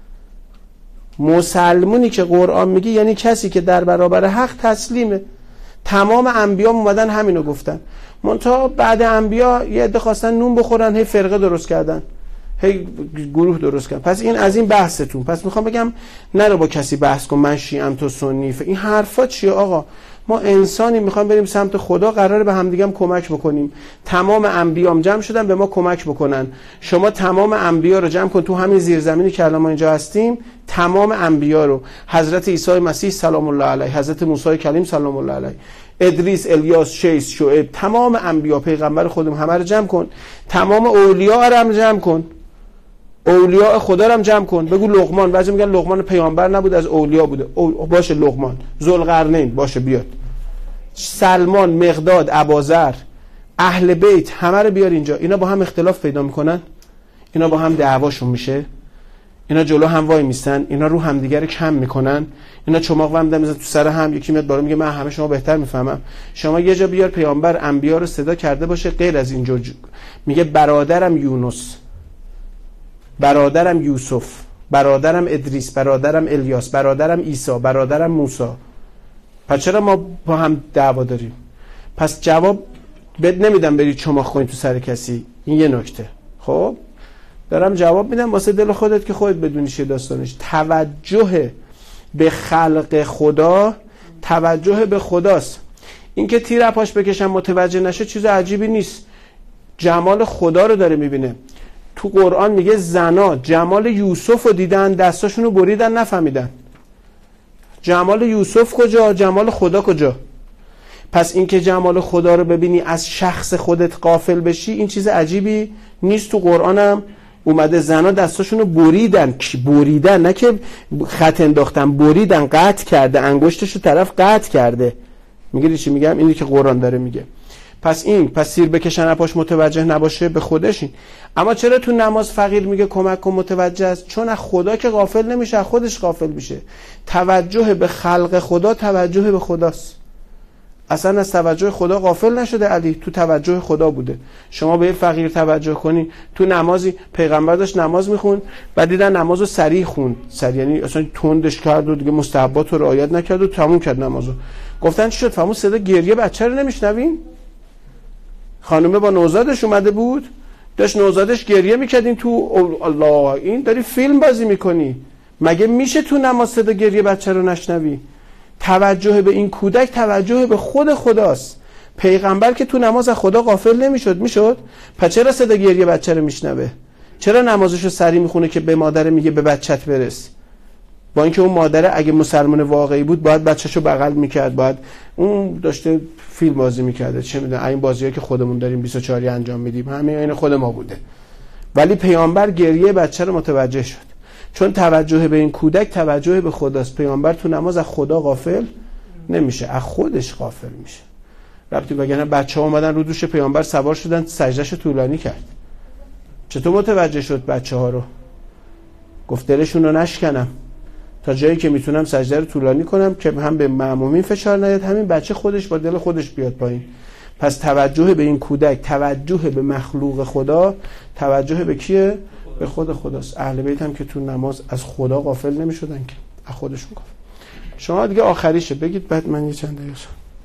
مسلمونی که قرآن میگه یعنی کسی که در برابر حق تسلیمه. تمام انبیا اومدن همینو گفتن. منتها بعد انبیا یه عده خواستن نون بخورن، هی فرقه درست کردن، هی گروه درست کردن. پس این از این بحثتون. پس میخوام بگم نرو با کسی بحث کن من شیعم تو سنی. این حرفا چیه آقا؟ ما انسانی میخوایم بریم سمت خدا، قراره به هم دیگه هم کمک بکنیم. تمام انبیام جمع شدن به ما کمک بکنن. شما تمام انبیا رو جمع کن تو همین زیرزمینی که الان ما اینجا هستیم، تمام انبیا رو، حضرت عیسی مسیح سلام الله علیه، حضرت موسی کلیم سلام الله علیه، ادریس، الیاس، شیس، شعیب، تمام انبیا پیغمبر خودم همه رو جمع کن. تمام اولیاء رو هم جمع کن. اولیاء خدا رو هم جمع کن. بگو لقمان، بعضی میگن لقمان پیامبر نبود از اولیاء بوده. او باشه لقمان، ذوالقرنین باشه بیاد، سلمان، مقداد، ابوذر، اهل بیت همه رو بیار اینجا. اینا با هم اختلاف پیدا میکنن، اینا با هم دعواشون میشه، اینا جلو هم وای میستن، اینا رو هم دیگه رو کم میکنن، اینا چماق و هم میزنن تو سر هم. یکی میاد بالا میگه من همه شما بهتر میفهمم. شما یه جا بیار پیامبر انبیا رو صدا کرده باشه غیر از اینجا، میگه برادرم یونس، برادرم یوسف، برادرم ادریس، برادرم الیاس، برادرم عیسی، برادرم موسی. پس چرا ما با هم دعوا داریم؟ پس جواب بد نمیدم بری چماق کنی تو سر کسی. این یه نکته. خب دارم جواب میدم واسه دل خودت که خودت بدونی چیه داستانش. توجه به خلق خدا توجه به خداست. این که تیر پاش بکشن متوجه نشه چیز عجیبی نیست. جمال خدا رو داره میبینه. تو قرآن میگه زنا جمال یوسف رو دیدن، دستاشون رو بریدن، نفهمیدن. جمال یوسف کجا؟ جمال خدا کجا؟ پس این که جمال خدا رو ببینی از شخص خودت غافل بشی این چیز عجیبی نیست. تو قرآنم اومده زنا دستاشون رو بریدن، بریدن، نه که خط انداختن، بریدن، قطع کرده، انگشتش رو طرف قطع کرده. میگه چی میگم؟ اینی که قرآن داره میگه. پس این پس سیر بکشن اپاش متوجه نباشه به خودشین. اما چرا تو نماز فقیر میگه کمک کن متوجه است؟ چون از خدا که غافل نمیشه، خودش غافل میشه. توجه به خلق خدا توجه به خداست. اصلا از توجه خدا غافل نشده علی، تو توجه خدا بوده. شما به فقیر توجه کنی. تو نمازی پیغمبر داشت نماز میخوند، بعد دیدن نمازو سریع خوند، سریع یعنی اصلا تندش کرد و دیگه مستحبات رو رعایت نکرد و تموم کرد نمازو. گفتن چی شد؟ فهمون صدا گریه بچه رو نمیشنوین؟ خانومه با نوزادش اومده بود، داشت نوزادش گریه میکرد، این تو الله این داری فیلم بازی میکنی. مگه میشه تو نماز صدا گریه بچه رو نشنوی؟ توجه به این کودک توجه به خود خداست. پیغمبر که تو نماز از خدا غافل نمیشد، میشد؟ پس چرا صدا گریه بچه رو میشنوه؟ چرا نمازشو سری میخونه که به مادر میگه به بچت برس؟ با اینکه اون مادر اگه مسلمان واقعی بود باید بچه‌شو بغل میکرد، باید اون داشته فیلم بازی میکرده، چه میدونم این بازیایی که خودمون داریم بیست و چهار انجام میدیم همه این خود ما بوده. ولی پیامبر گریه بچه رو متوجه شد. چون توجه به این کودک توجه به خداست. پیامبر تو نماز از خدا غافل نمیشه، از خودش غافل میشه. ربطی وگرنه بچه‌ها اومدن رو دوش پیامبر سوار شدن، سجدهش طولانی کرد. چطور متوجه شد بچه‌ها رو؟ گفت دلشون رو نشکنم، تا جایی که میتونم سجده رو طولانی کنم که هم به مأمومین فشار نیاد، همین بچه خودش با دل خودش بیاد پایین. پس توجه به این کودک، توجه به مخلوق خدا، توجه به کیه؟ به خود خداست. اهل بیت هم که تو نماز از خدا غافل نمیشدن که، از خودشون غافل. شما دیگه آخریشه بگید، بعد من یه چند دقیقه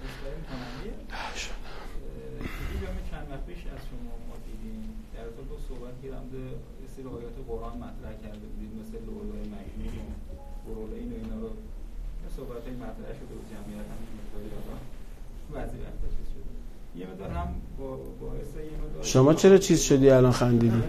شما چرا چیز شدی الان خندیدی؟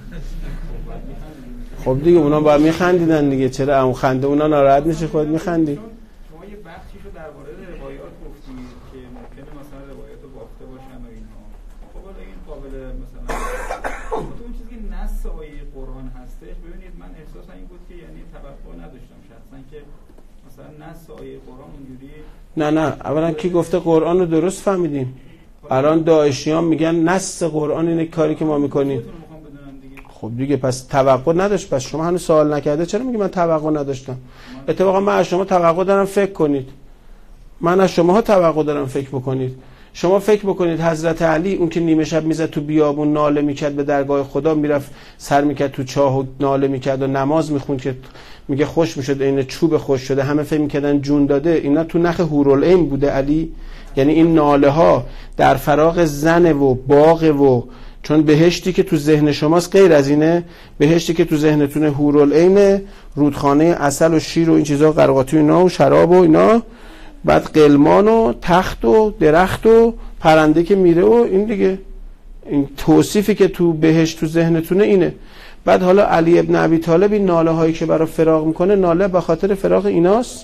خب دیگه اونا باید میخندیدن دیگه، چرا اون خنده اونا ناراحت میشه خود میخندی؟ شما یه بخشیشو درباره روایات گفتید که ممکنه مثلا روایات بافته باشن و اینها. خب حالا این قابل مثلا تو اون چیزی که نص آیه قرآن هستش، ببینید من احساسم این بود که یعنی توقع نداشتم شخصا که مثلا نص آیه قرآن اونجوری. نه نه اولا کی گفته قرآن رو درست فهمیدیم؟ الان داعشیان میگن نص قرآن اینه کاری که ما میکنیم. خب دیگه پس توقع نداشت. پس شما هنوز سوال نکرده چرا میگی من توقع نداشتم؟ اتفاقا من از شما توقع دارم فکر کنید. من از شماها توقع دارم فکر بکنید. شما فکر بکنید حضرت علی اون که نیمه شب میزد تو بیابون ناله میکرد به درگاه خدا، میرفت سر میکرد تو چاه و ناله میکرد و نماز میخوند که میگه خوش میشد، این چوب خوش شده، همه فکر میکردن جون داده. اینا تو نخ حورالعین بوده علی؟ یعنی این ناله ها در فراغ زن و باغ و چون بهشتی که تو ذهن شماست غیر از اینه، بهشتی که تو ذهنتون حورالعین، رودخانه عسل و شیر و این چیزا، قرقاتی و اینا و شراب و اینا، بعد قلمان و تخت و درخت و پرنده که میره و این دیگه، این توصیفی که تو بهشت تو ذهنتونه اینه. بعد حالا علی ابن ابی طالب این ناله هایی که برای فراق میکنه، ناله به خاطر فراق ایناست.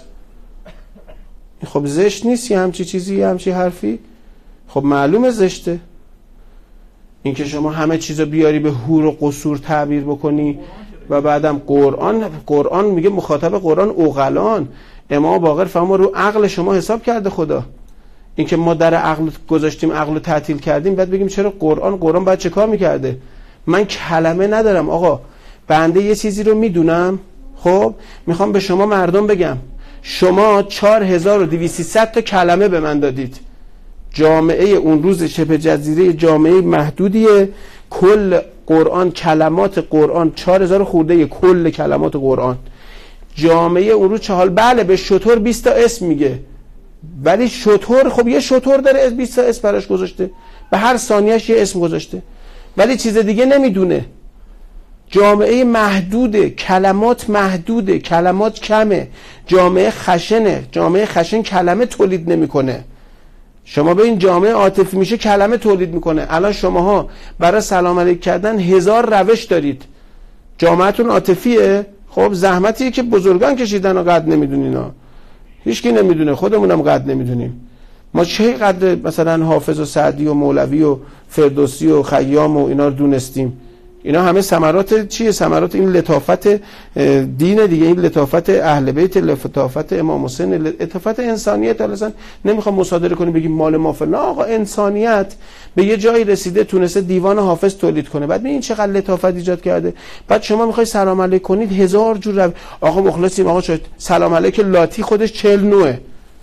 خب زشت نیست یه همچی چیزی، یه همچی حرفی؟ خب معلومه زشته. این که شما همه چیزو بیاری به هور و قصور تعبیر بکنی و بعدم قرآن قرآن میگه مخاطب قرآن عقلان. امام باقر فهمه رو عقل شما حساب کرده خدا. این که ما در عقل گذاشتیم، عقل رو تعطیل کردیم، بعد بگیم چرا قرآن قرآن باید چه کار میکرده؟ من کلمه ندارم آقا، بنده یه چیزی رو میدونم، خب میخوام به شما مردم بگم. شما چهار هزار و دویست تا کلمه به من دادید. جامعه اون روز شبه جزیره جامعه محدودیه، کل قرآن کلمات قرآن چهار هزار خورده، کل کلمات قرآن. جامعه اون روز چهال بله به شتر بیست تا اسم میگه، ولی شتر خب یه شتر داره بیست تا اسم براش گذاشته، به هر ثانیهش یه اسم گذاشته، ولی چیز دیگه نمیدونه. جامعه محدوده، کلمات محدوده، کلمات کمه، جامعه خشنه، جامعه خشن کلمه تولید نمیکنه. شما به این جامعه عاطفی میشه کلمه تولید میکنه. الان شماها برای سلام علیک کردن هزار روش دارید. جامعهتون عاطفیه؟ خب زحمتیه که بزرگان کشیدن و قد نمیدونینا. هیچکی نمیدونه، خودمونم قد نمیدونیم. ما چه قد مثلا حافظ و سعدی و مولوی و فردوسی و خیام و اینا رو دونستیم؟ اینا همه ثمرات چیه؟ ثمرات این لطافت دین دیگه، این لطافت اهل بیت، لطافت امام حسین، لطافت انسانیت. اصلا نمیخوام مصادره کنیم بگیم مال ما فلان. آقا انسانیت به یه جایی رسیده تونسته دیوان حافظ تولید کنه، بعد ببین چقدر لطافت ایجاد کرده. بعد شما میخوای سلام علیک کنید هزار جور رو... آقا مخلصیم، آقا شد سلام علیک لاتی خودش چهل نوعه.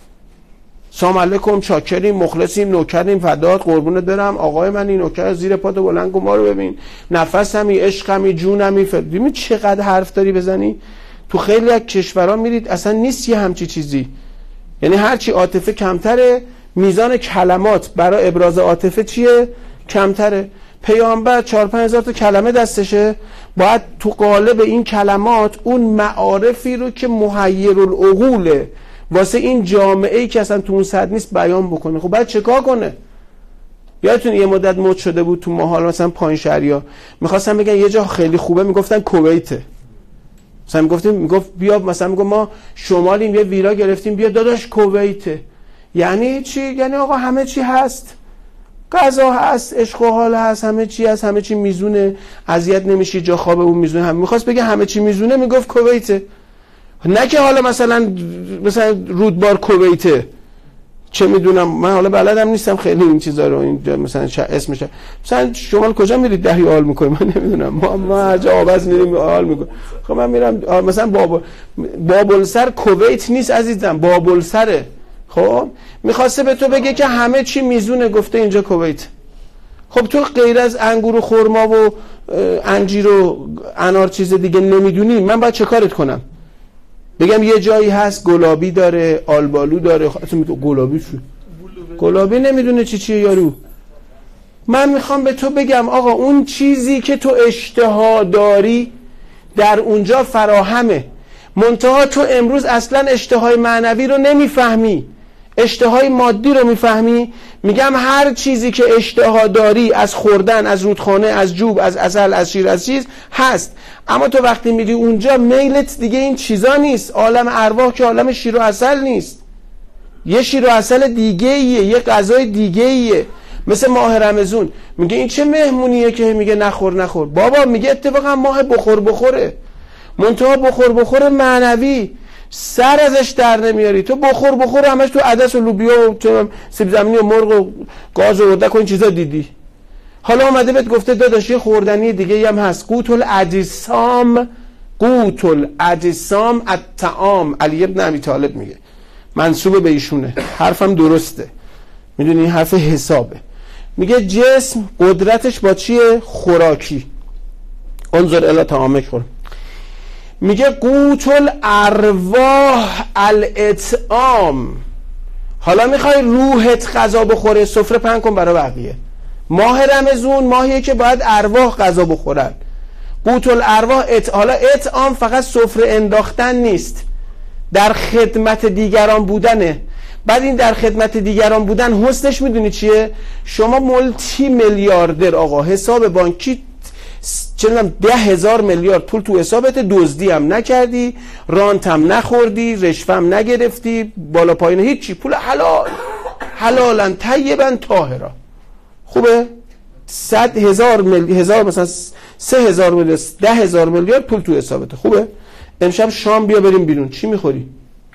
سلام علیکم، چاکریم، مخلصیم، نوکریم، فدات، قربونت برم، آقای من این نوکر زیر پات بلند ما رو ببین، نفسمی، عشقمی، جونمی، ببین چقدر حرف داری بزنی. تو خیلی از کشورها میرید اصلا نیست یه همچی چیزی. یعنی هرچی عاطفه کمتره، میزان کلمات برای ابراز عاطفه چیه؟ کمتره. پیامبر چهار پنج هزار تا کلمه دستشه، باید تو قالب این کلمات اون معارفی رو که محیر العقوله واسه این جامعه‌ای که اصلا تو اون صد نیست بیان بکنه. خب بعد چه کار کنه؟ یادتون یه مدت مد شده بود تو ماحال مثلا پایین شهریا می‌خواستن بگن یه جا خیلی خوبه، میگفتن کویته. مثلا میگفتیم میگفت بیا، مثلا میگم ما شمالیم یه ویلا گرفتیم، بیا داداش کویته. یعنی چی؟ یعنی آقا همه چی هست. غذا هست، عشق و حال هست، همه چی هست، همه چی میزونه، اذیت نمیشی، جا خواب اون میزونه. هم میخواست بگه همه چی میزونه، میگفت کویته. نه که حالا مثلا مثلا رودبار کویته، چه میدونم من، حالا بلدم نیستم خیلی این چیزا رو، اینجا مثلا اسمش مثلا شما کجا میرید دهی آل میکنید؟ من نمیدونم، ما ما هر جا آواز میریم آل میکنیم. خب من میرم مثلا باب بابلسر کویت نیست عزیزم، بابلسره. خب میخواسته به تو بگه که همه چی میزونه، گفته اینجا کویت. خب تو غیر از انگور و خرما و انجیر و انار چیز دیگه نمیدونی، من باید چه کارت کنم؟ بگم یه جایی هست گلابی داره، آلبالو داره، اصلا میگه گلابی چی؟ گلابی نمیدونه چی چیه یارو. من میخوام به تو بگم آقا اون چیزی که تو اشتها داری در اونجا فراهمه، منتها تو امروز اصلا اشتهای معنوی رو نمیفهمی، اشتهای مادی رو میفهمی. میگم هر چیزی که اشتها داری از خوردن، از رودخانه، از جوب، از عسل، از شیر، از چیز هست، اما تو وقتی میری اونجا میلت دیگه این چیزا نیست. عالم ارواح که عالم شیر و عسل نیست، یه شیر و عسل دیگه ایه، یه غذای دیگه ایه. مثل ماه رمضان میگه این چه مهمونیه که میگه نخور نخور. بابا میگه اتفاقا ماه بخور بخوره، منتها بخور بخور معنوی، سر ازش در نمیاری. تو بخور بخور همش تو عدس و لوبیا و سیب زمینی و مرغ و گاز و اردک و این چیزا دیدی. حالا اومده بهت گفته داداش یه خوردنی دیگه هم هست، قوت الاجسام، قوت الاجسام الطعام. علی ابن ابی طالب میگه، منسوب به ایشونه، حرفم درسته، میدونی این حرف حسابه. میگه جسم قدرتش با چیه؟ خوراکی. انظر الی طعامک. میگه قوت الارواح الاطعام. حالا میخوای روحت غذا بخوره، سفره پهن کن برای بقیه. ماه رمضان ماهیه که باید ارواح غذا بخورن. قوت الارواح اط... حالا اطعام فقط سفره انداختن نیست، در خدمت دیگران بودنه. بعد این در خدمت دیگران بودن حسنش میدونی چیه؟ شما مولتی میلیاردر آقا، حساب بانکی چندم ده هزار میلیارد پول تو حسابت، دزدی هم نکردی، رانت هم نخوردی، رشوه هم نگرفتی، بالا پایین هیچی، پول حلال، حلالا طیبا طاهرا. خوبه؟ صد هزار میلیارد، هزار مثلا سه هزار میلیارد، ده هزار میلیارد پول تو حسابت. خوبه؟ امشب شام بیا بریم بیرون، چی میخوری؟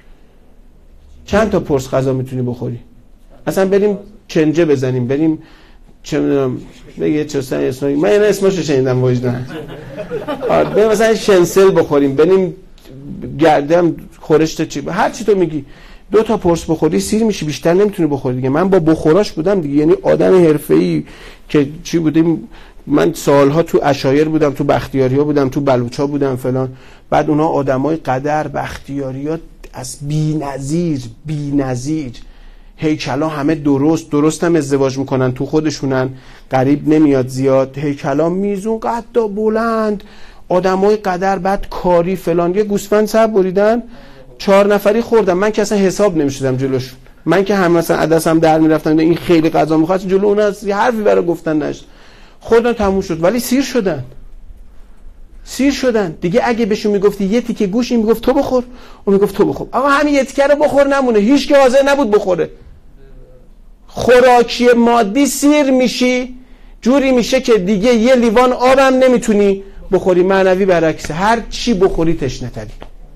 چند تا پرس غذا میتونی بخوری؟ اصلا بریم چنجه بزنیم، بریم چه میدونم بگه چستن اسمایی، من این اسماشو شنیدم وجدان. آره بریم مثلا شنسل بخوریم، بریم گردم خورشت چی، هر چی تو میگی. دو تا پرس بخوری سیر میشی، بیشتر نمیتونی بخوری دیگه. من با بخوراش بودم دیگه، یعنی آدم حرفه‌ای که چی بودیم، من سالها تو عشایر بودم، تو بختیاریا بودم، تو بلوچا بودم فلان. بعد اونها آدمای قدر بختیاریا از بی‌نظیر بی‌نظیر، هیکلا همه درست درست هم ازدواج میکنن تو خودشونن، قریب نمیاد زیاد، هیکلا میزون قد بلند، آدمای قدر، بعد کاری فلان. یه گوسفند سر بریدن چهار نفری خوردم، من که اصلا حساب نمیشدم جلوش، من که هم مثلا عدسم در میرفتم این خیلی غذا میخواست، جلو اون از حرفی برای گفتن نشد، خوردن تموم شد. ولی سیر شدن، سیر شدن دیگه. اگه بهشون میگفتی یه تیکه گوش، این میگفت تو بخور، اون میگفت تو بخور. آقا همین یه تیکه رو بخور نمونه، هیچ که حاضر نبود بخوره. خوراکی مادی سیر میشی، جوری میشه که دیگه یه لیوان آبم نمیتونی بخوری. معنوی برعکسه، هر چی بخوری تشنه تری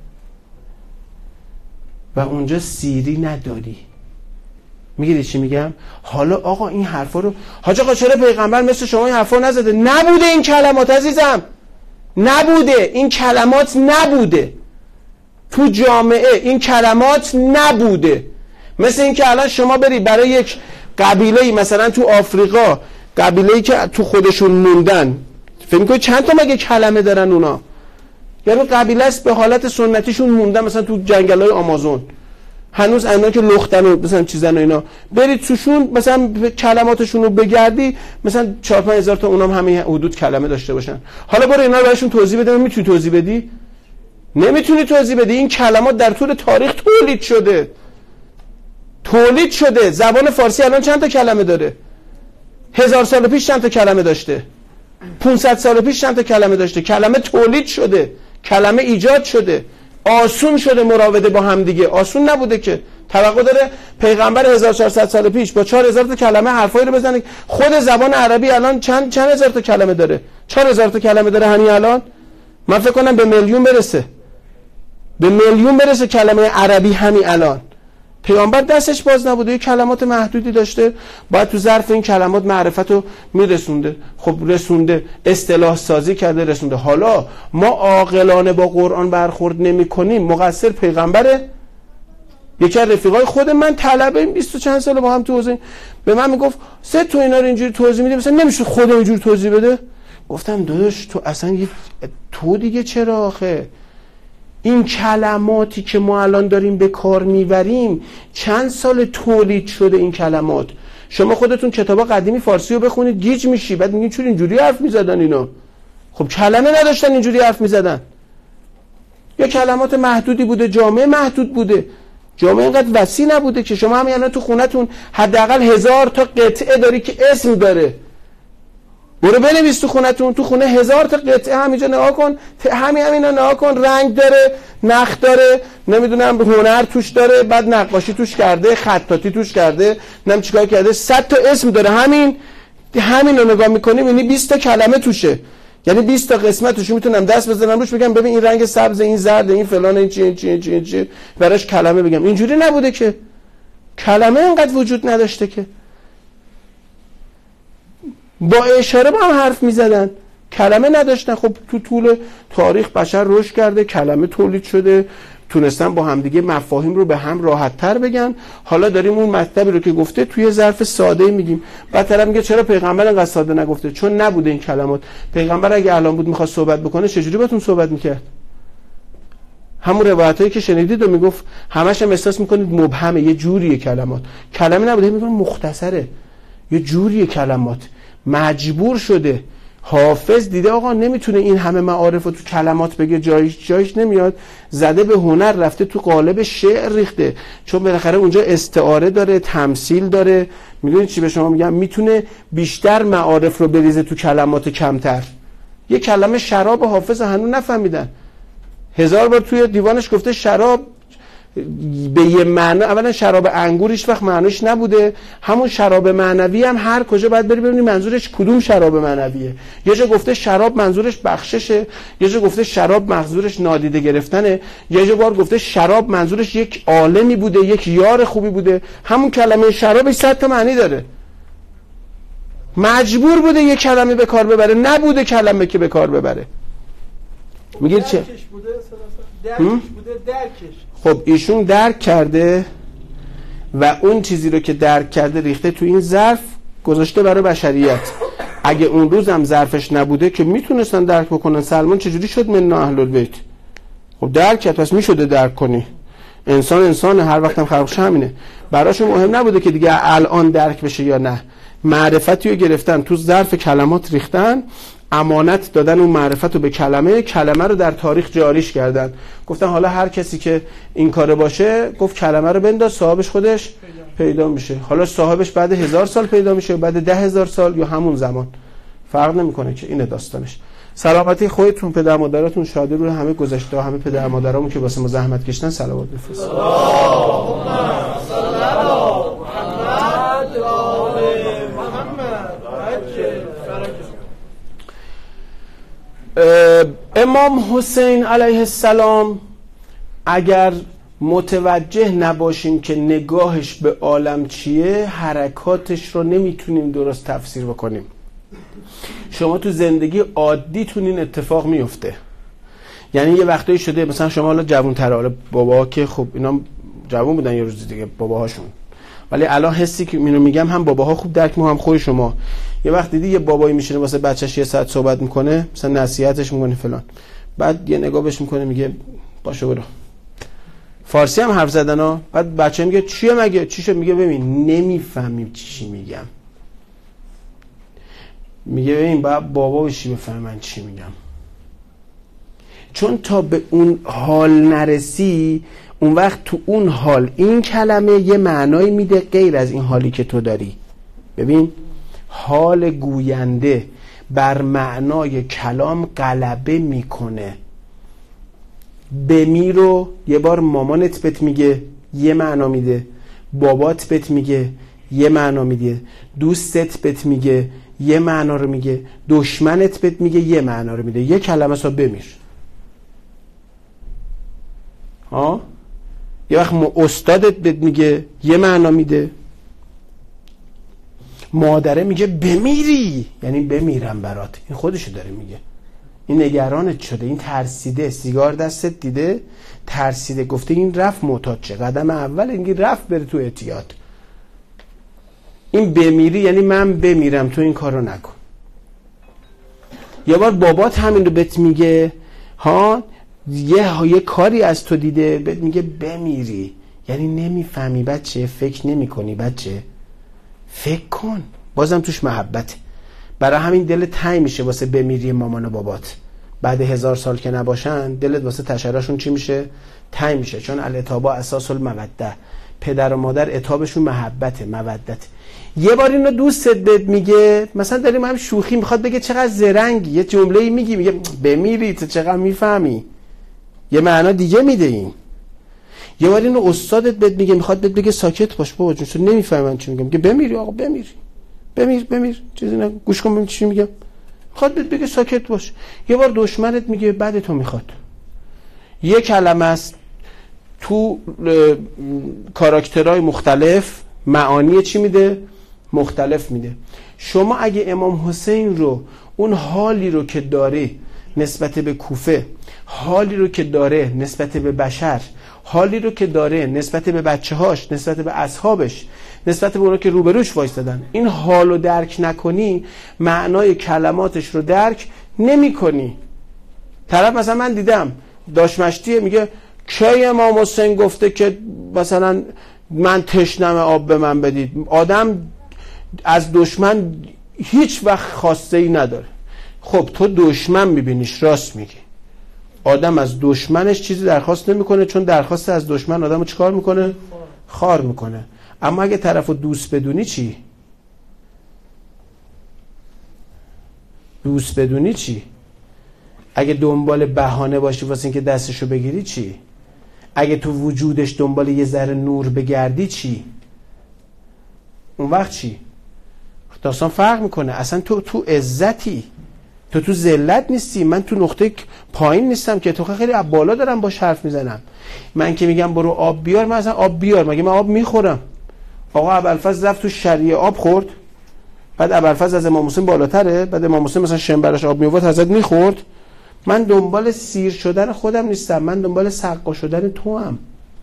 و اونجا سیری نداری. میگیری چی میگم؟ حالا آقا این حرفا رو حاج آقا چرا پیغمبر مثل شما این حرفا نزده؟ نبوده این کلمات عزیزم، نبوده این کلمات، نبوده تو جامعه این کلمات نبوده. مثل این که الان شما بری برای یک قبیله‌ای مثلا تو آفریقا، قبیله‌ای که تو خودشون موندن، فکر می‌کنی چند تا مگه کلمه دارن اونا؟ یعنی قبیله است به حالت سنتیشون موندن، مثلا تو جنگل‌های آمازون هنوز اینا که لختن و مثلا چیزن و اینا، برید توشون مثلا کلماتشون رو بگردی، مثلا چهار پنج هزار تا اونام همین حدود کلمه داشته باشن. حالا برو اینا رو براشون توضیح بده. میتونی توضیح بدی؟ نمیتونی توضیح بدی. این کلمات در طول تاریخ تولید شده، تولید شده. زبان فارسی الان چند تا کلمه داره؟ هزار سال پیش چند تا کلمه داشته؟ پانصد سال پیش چند تا کلمه داشته؟ کلمه تولید شده، کلمه ایجاد شده، آسون شده مراوده با هم دیگه. آسون نبوده که، توقع داره پیغمبر هزار و چهارصد سال پیش با چهار هزار تا کلمه حرفایی رو بزنه. خود زبان عربی الان چند چند هزار تا کلمه داره؟ چهار هزار تا کلمه داره همین الان. من فکر کنم به میلیون برسه، به میلیون برسه کلمه عربی همین الان. پیامبر دستش باز نبوده، یه کلمات محدودی داشته، باید تو ظرف این کلمات معرفت رو میرسونده. خب رسونده، اصطلاح سازی کرده، رسونده. حالا ما عاقلانه با قرآن برخورد نمی کنیم، مقصر پیغمبره؟ یکی از رفیقای خود من طلبه این بیست و چند سال با هم توضیح به من میگفت سه تو اینا رو اینجوری توضیح میده، مثلا نمیشه خود اینجوری توضیح بده؟ گفتم داداش تو اصلا یه تو دیگه چرا آخه این کلماتی که ما الان داریم به کار میبریم چند سال تولید شده این کلمات؟ شما خودتون کتابا قدیمی فارسی رو بخونید گیج میشی، بعد میگین چون اینجوری حرف میزدن اینا. خب کلمه نداشتن اینجوری حرف میزدن، یا کلمات محدودی بوده، جامعه محدود بوده، جامعه اینقدر وسیع نبوده که شما همین الان تو خونتون حداقل هزار تا قطعه داری که اسم داره. برو بنویس تو خونتون، تو خونه هزار تا قطعه همینجا نگاه کن، همین همینا نگاه کن، رنگ داره، نخ داره، نمیدونم هنر توش داره، بعد نقاشی توش کرده، خطاطی توش کرده، نمیدونم چیکار کرده، صد تا اسم داره. همین همین رو نگاه میکنیم یعنی بیست تا کلمه توشه، یعنی بیست تا قسمت توش. میتونم دست بزنم روش بگم ببین این رنگ سبز، این زرد، این فلان، این چی این چی این چی, این چی. براش کلمه بگم. اینجوری نبوده که، کلمه اینقدر وجود نداشته که، با اشاره با هم حرف میزدن، کلمه نداشتن. خب تو طول تاریخ بشر رشد کرده، کلمه تولید شده، تونستن با همدیگه مفاهیم رو به هم راحت تر بگن. حالا داریم اون مطلبی رو که گفته توی ظرف ساده میگیم. بعد طرف میگه چرا پیغمبر انقدر ساده نگفته؟ چون نبوده این کلمات. پیغمبر اگه الان بود میخواست صحبت بکنه چجوری باتون صحبت میکرد؟ همون روایتایی که شنیدید و میگفت همش هم احساس میکنید مبهمه، یه جوریه کلمات، کلمه نبوده، میگن مختصره، یه جوریه کلمات، مجبور شده. حافظ دیده آقا نمیتونه این همه معارف رو تو کلمات بگه، جایش جایش نمیاد، زده به هنر، رفته تو قالب شعر ریخته، چون بالاخره اونجا استعاره داره، تمثیل داره. میدونید چی به شما میگم؟ میتونه بیشتر معارف رو بریزه تو کلمات کمتر. یه کلمه شراب حافظ هنوز نفهمیدن، هزار بار توی دیوانش گفته شراب به یه معنی. اولا شراب انگور هیچ وقت معنیش نبوده، همون شراب معنوی هم هر کجا باید بری ببینی منظورش کدوم شراب معنویه. یه جا گفته شراب منظورش بخششه، یه جا گفته شراب منظورش نادیده گرفتنه، یه جا بار گفته شراب منظورش یک عالمی بوده، یک یار خوبی بوده. همون کلمه شرابش صد تا معنی داره. مجبور بوده یک کلمه به کار ببره، نبوده کلمه که به کار ببره. میگید چه؟ درکش بوده، درکش بوده، درکش. خب ایشون درک کرده و اون چیزی رو که درک کرده ریخته تو این ظرف گذاشته برای بشریت. اگه اون روز هم ظرفش نبوده که میتونستن درک بکنن، سلمان چجوری شد من اهل البیت؟ خب درک کرد، پس میشده درک کنی. انسان انسان هر وقت هم خلقش همینه. براشون مهم نبوده که دیگه الان درک بشه یا نه. معرفتی رو گرفتن تو ظرف کلمات ریختن، امانت دادن اون معرفت رو به کلمه، کلمه رو در تاریخ جاریش کردن. گفتن حالا هر کسی که این کاره باشه، گفت کلمه رو بنداز، صاحبش خودش پیدا میشه. حالا صاحبش بعد هزار سال پیدا میشه، بعد ده هزار سال، یا همون زمان، فرق نمیکنه که. اینه داستانش. سلامتی خودتون، پدر مادراتون، شادی رو همه گذشته ها، همه پدر مادرامون که واسه ما زحمت کشیدن صلوات بفرست. اللهم صل علی محمد و آل محمد. امام حسین علیه السلام اگر متوجه نباشیم که نگاهش به عالم چیه، حرکاتش رو نمیتونیم درست تفسیر بکنیم. شما تو زندگی عادیتون این اتفاق میفته. یعنی یه وقتایی شده مثلا شما حالا جوان‌تر، حالا بابا که خب اینا جوان بودن یه روز دیگه باباهاشون، ولی الان حسی که اینو میگم هم باباها خوب درک می‌کنن، هم خود شما. یه وقت دیدی یه بابایی میشینه واسه بچه‌ش یه ساعت صحبت میکنه، مثلا نصیحتش میکنه فلان، بعد یه نگاه بهش میکنه میگه باشه برو. فارسی هم حرف زدن ها. بعد بچه میگه چیه مگه چیشه؟ میگه ببین نمیفهمیم چی میگم. میگه ببین بعد بابا بشی بفهم من چی میگم. چون تا به اون حال نرسی، اون وقت تو اون حال این کلمه یه معنایی میده غیر از این حالی که تو داری. ببین حال گوینده بر معنای کلام غلبه میکنه. بمیرو یه بار مامانت بهت میگه یه معنا میده، بابات بهت میگه یه معنا میده، دوستت بهت میگه یه معنا رو میگه، دشمنت بهت میگه یه معنا رو میده. یه کلمه سا بمیر. ها یه وقت استادت بهت میگه یه معنا میده، مادره میگه بمیری یعنی بمیرم برات. این خودشو داره میگه، این نگرانت شده، این ترسیده، سیگار دستت دیده ترسیده، گفته این رفت معتاد چه قدم اول این رفت بره تو اعتیاد. این بمیری یعنی من بمیرم تو این کارو نکن. یه بار بابات همین رو بهت میگه ها، یه یه کاری از تو دیده بهت میگه بمیری یعنی نمیفهمی بچه، فکر نمی کنی بچه، فکر کن. بازم توش محبت. برای همین دل تنگ میشه واسه بمیری مامان و بابات. بعد هزار سال که نباشن دلت واسه تشرشون چی میشه؟ تنگ میشه. چون الاتابا اساس الموده، پدر و مادر عتابشون محبته، مودت. یه بار اینو دوستت بهت میگه، مثلا داریم هم شوخی، میخواد بگه چقدر زرنگی، یه جمله‌ای میگی میگه بمیری تو چقدر میفهمی، یه معنا دیگه میده این. یه بار اینو استادت بهت میگه، میخواد بهت بگه ساکت باش بابا جون، تو نمیفهمی من چی میگم، میگه بمیری آقا بمیری، بمیر بمیر چیزی نه، گوش کن ببین چی میگم، میخواد بهت بگه ساکت باش. یه بار دشمنت میگه بعد تو میخواد. یه کلمه است تو کاراکترهای مختلف معانی چی میده؟ مختلف میده. شما اگه امام حسین رو، اون حالی رو که داره نسبت به کوفه، حالی رو که داره نسبت به بشر، حالی رو که داره نسبت به بچه هاش، نسبت به اصحابش، نسبت به اونا که روبروش وایستادن، این حال رو درک نکنی، معنای کلماتش رو درک نمی کنی. طرف مثلا من دیدم داشمشتیه میگه کی امام حسین گفته که مثلا من تشنم آب به من بدید. آدم از دشمن هیچ وقت خواسته ای نداره. خب تو دشمن میبینیش، راست میگی. آدم از دشمنش چیزی درخواست نمیکنه، چون درخواست از دشمن آدمو چیکار میکنه؟ خار میکنه. اما اگه طرفو دوست بدونی چی؟ دوست بدونی چی؟ اگه دنبال بهانه باشی واسه اینکه دستشو بگیری چی؟ اگه تو وجودش دنبال یه ذره نور بگردی چی؟ اون وقت چی؟ داستان فرق میکنه. اصلا تو تو عزتی، تو تو ذلت نیستی. من تو نقطه پایین نیستم که تو خیلی از بالا دارم باش حرف میزنم. من که میگم برو آب بیار، من اصلا آب بیار، مگه من آب میخورم؟ آقا ابوالفضل رفت تو شریعه آب خورد، بعد ابوالفضل از امام حسین بالاتره، بعد امام حسین مثلا شنبرش آب میواد حضرت میخورد. من دنبال سیر شدن خودم نیستم، من دنبال سقا شدن تو هم.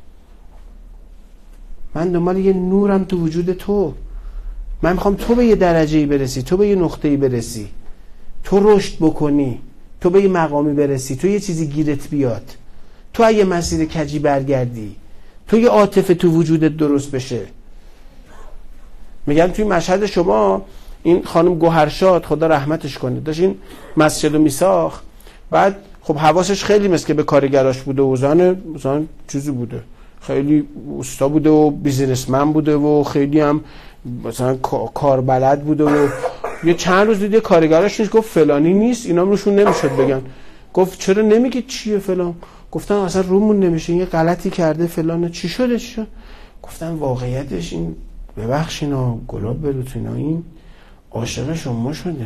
من دنبال یه نورم تو وجود تو. من میخوام تو به یه درجه‌ای برسی، تو به یه نقطه‌ای برسی، تو رشد بکنی، تو به یه مقامی برسی، تو یه چیزی گیرت بیاد، تو اگه مسیر کجی برگردی، تو یه عاطفه تو وجودت درست بشه. میگم توی مشهد شما این خانم گوهرشاد خدا رحمتش کنه داشت این مسجد رو میساخت، بعد خب حواسش خیلی مثل که به کارگراش بوده و زن مثلا چیزی بوده، خیلی استا بوده و بیزینسمن بوده و خیلی هم مثلا کاربلد بوده و یه چند روز دیده کارگراش نیست، گفت فلانی نیست، اینا هم روشون نمیشد بگن. گفت چرا نمیگی چیه فلان؟ گفتن اصلا رومون نمیشه، یه غلطی کرده فلان. چی شده چی شد؟ گفتن واقعیتش این، ببخشین ها گلاب بروت اینا، این عاشق شما شده،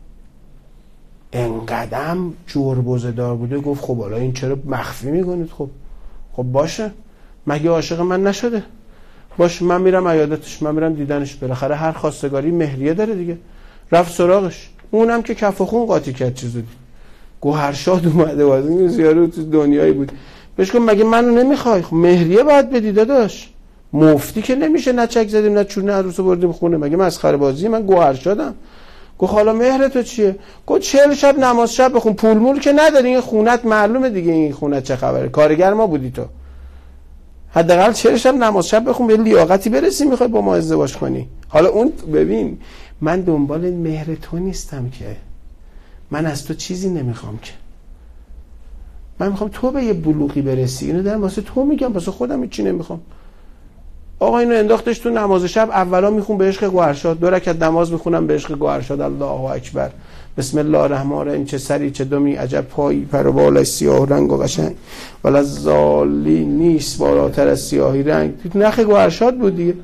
انقدم جربوزه دار بوده. گفت خب حالا این چرا مخفی میکنید؟ خب خب باشه، مگه عاشق من نشده؟ باشه من میرم عیادتش، من میرم دیدنش، بالاخره هر خواستگاری مهریه داره دیگه. رفت سراغش، اونم که کف و خون قاطی کرد چیزو دید. گوهرشاد اومده بود، این زیارو تو دنیایی بود. بهش گفت مگه منو نمیخوای؟ خب مهریه باید بدی داداش، مفتی که نمیشه، نه چک زدیم نه چونه عروسو بردیم خونه، مگه مسخره بازی؟ من گوهرشادم. گفت حالا مهر تو چیه؟ گفت چهل شب نماز شب بخون، پول مول که نداری، این خونت معلومه دیگه، این خونت چه خبره، کارگر ما بودی تو، حداقل چهل شب نماز شب بخون به لیاقتی برسی میخوای با ما ازدواج کنی. حالا اون ببین، من دنبال مهر تو نیستم که، من از تو چیزی نمیخوام که، من میخوام تو به یه بلوغی برسی. اینو دارم واسه تو میگم، واسه خودم هیچی نمیخوام. آقا اینو انداختش تو نماز شب، اولا میخون به عشق گوهرشاد، دو رکعت نماز میخونم به عشق گوهرشاد، الله اکبر، بسم الله الرحمن الرحیم، چه سری چه دمی، عجب پایی پر و بالش سیاه رنگ و قشنگ، ولی زالی نیست بالاتر از سیاهی رنگ. نخ گوهرشاد بود دیگه.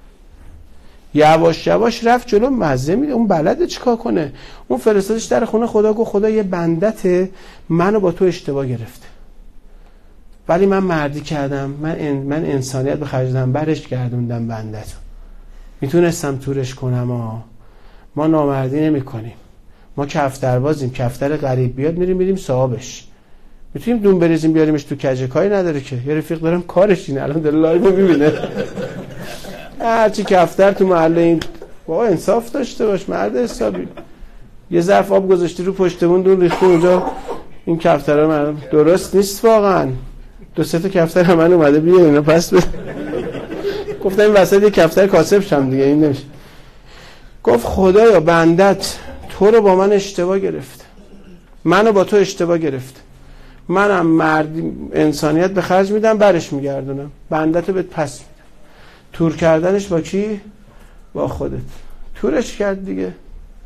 یواش یواش رفت جلو، مزه میده. اون بلده چیکار کنه. اون فرستادش در خونه خدا، گفت خدا یه بندته منو با تو اشتباه گرفته، ولی من مردی کردم، من ان... من انسانیت به خرج دادم، برش گردوندم بندتو. میتونستم تورش کنم. ها ما نامردی نمی کنیم، ما کفتر بازیم. کفتر غریب بیاد میریم میریم صاحبش. میتونیم دون بریزیم بیاریمش تو کجه، کاری نداره که. یه رفیق دارم کارش اینه، الان داره لایو میبینه. هرچی کفتر تو محله این بابا انصاف داشته باش، مرد حسابی. یه ظرف آب گذاشتی رو پشتمون، دون ریخته اونجا. این کفترها مردم درست نیست واقعا. دو سه تا کفتر هم من اومده بیا اینا پس بده. گفتم این وسط یه کفتر کاسب شم دیگه، این نمیشه. گفت خدایا بندت تو رو با من اشتباه گرفت، منو با تو اشتباه گرفت، منم مرد انسانیت به خرج میدم، برش میگردونم، بندتو بهت پس میدم. تور کردنش با کی؟ با خودت. تورش کرد دیگه.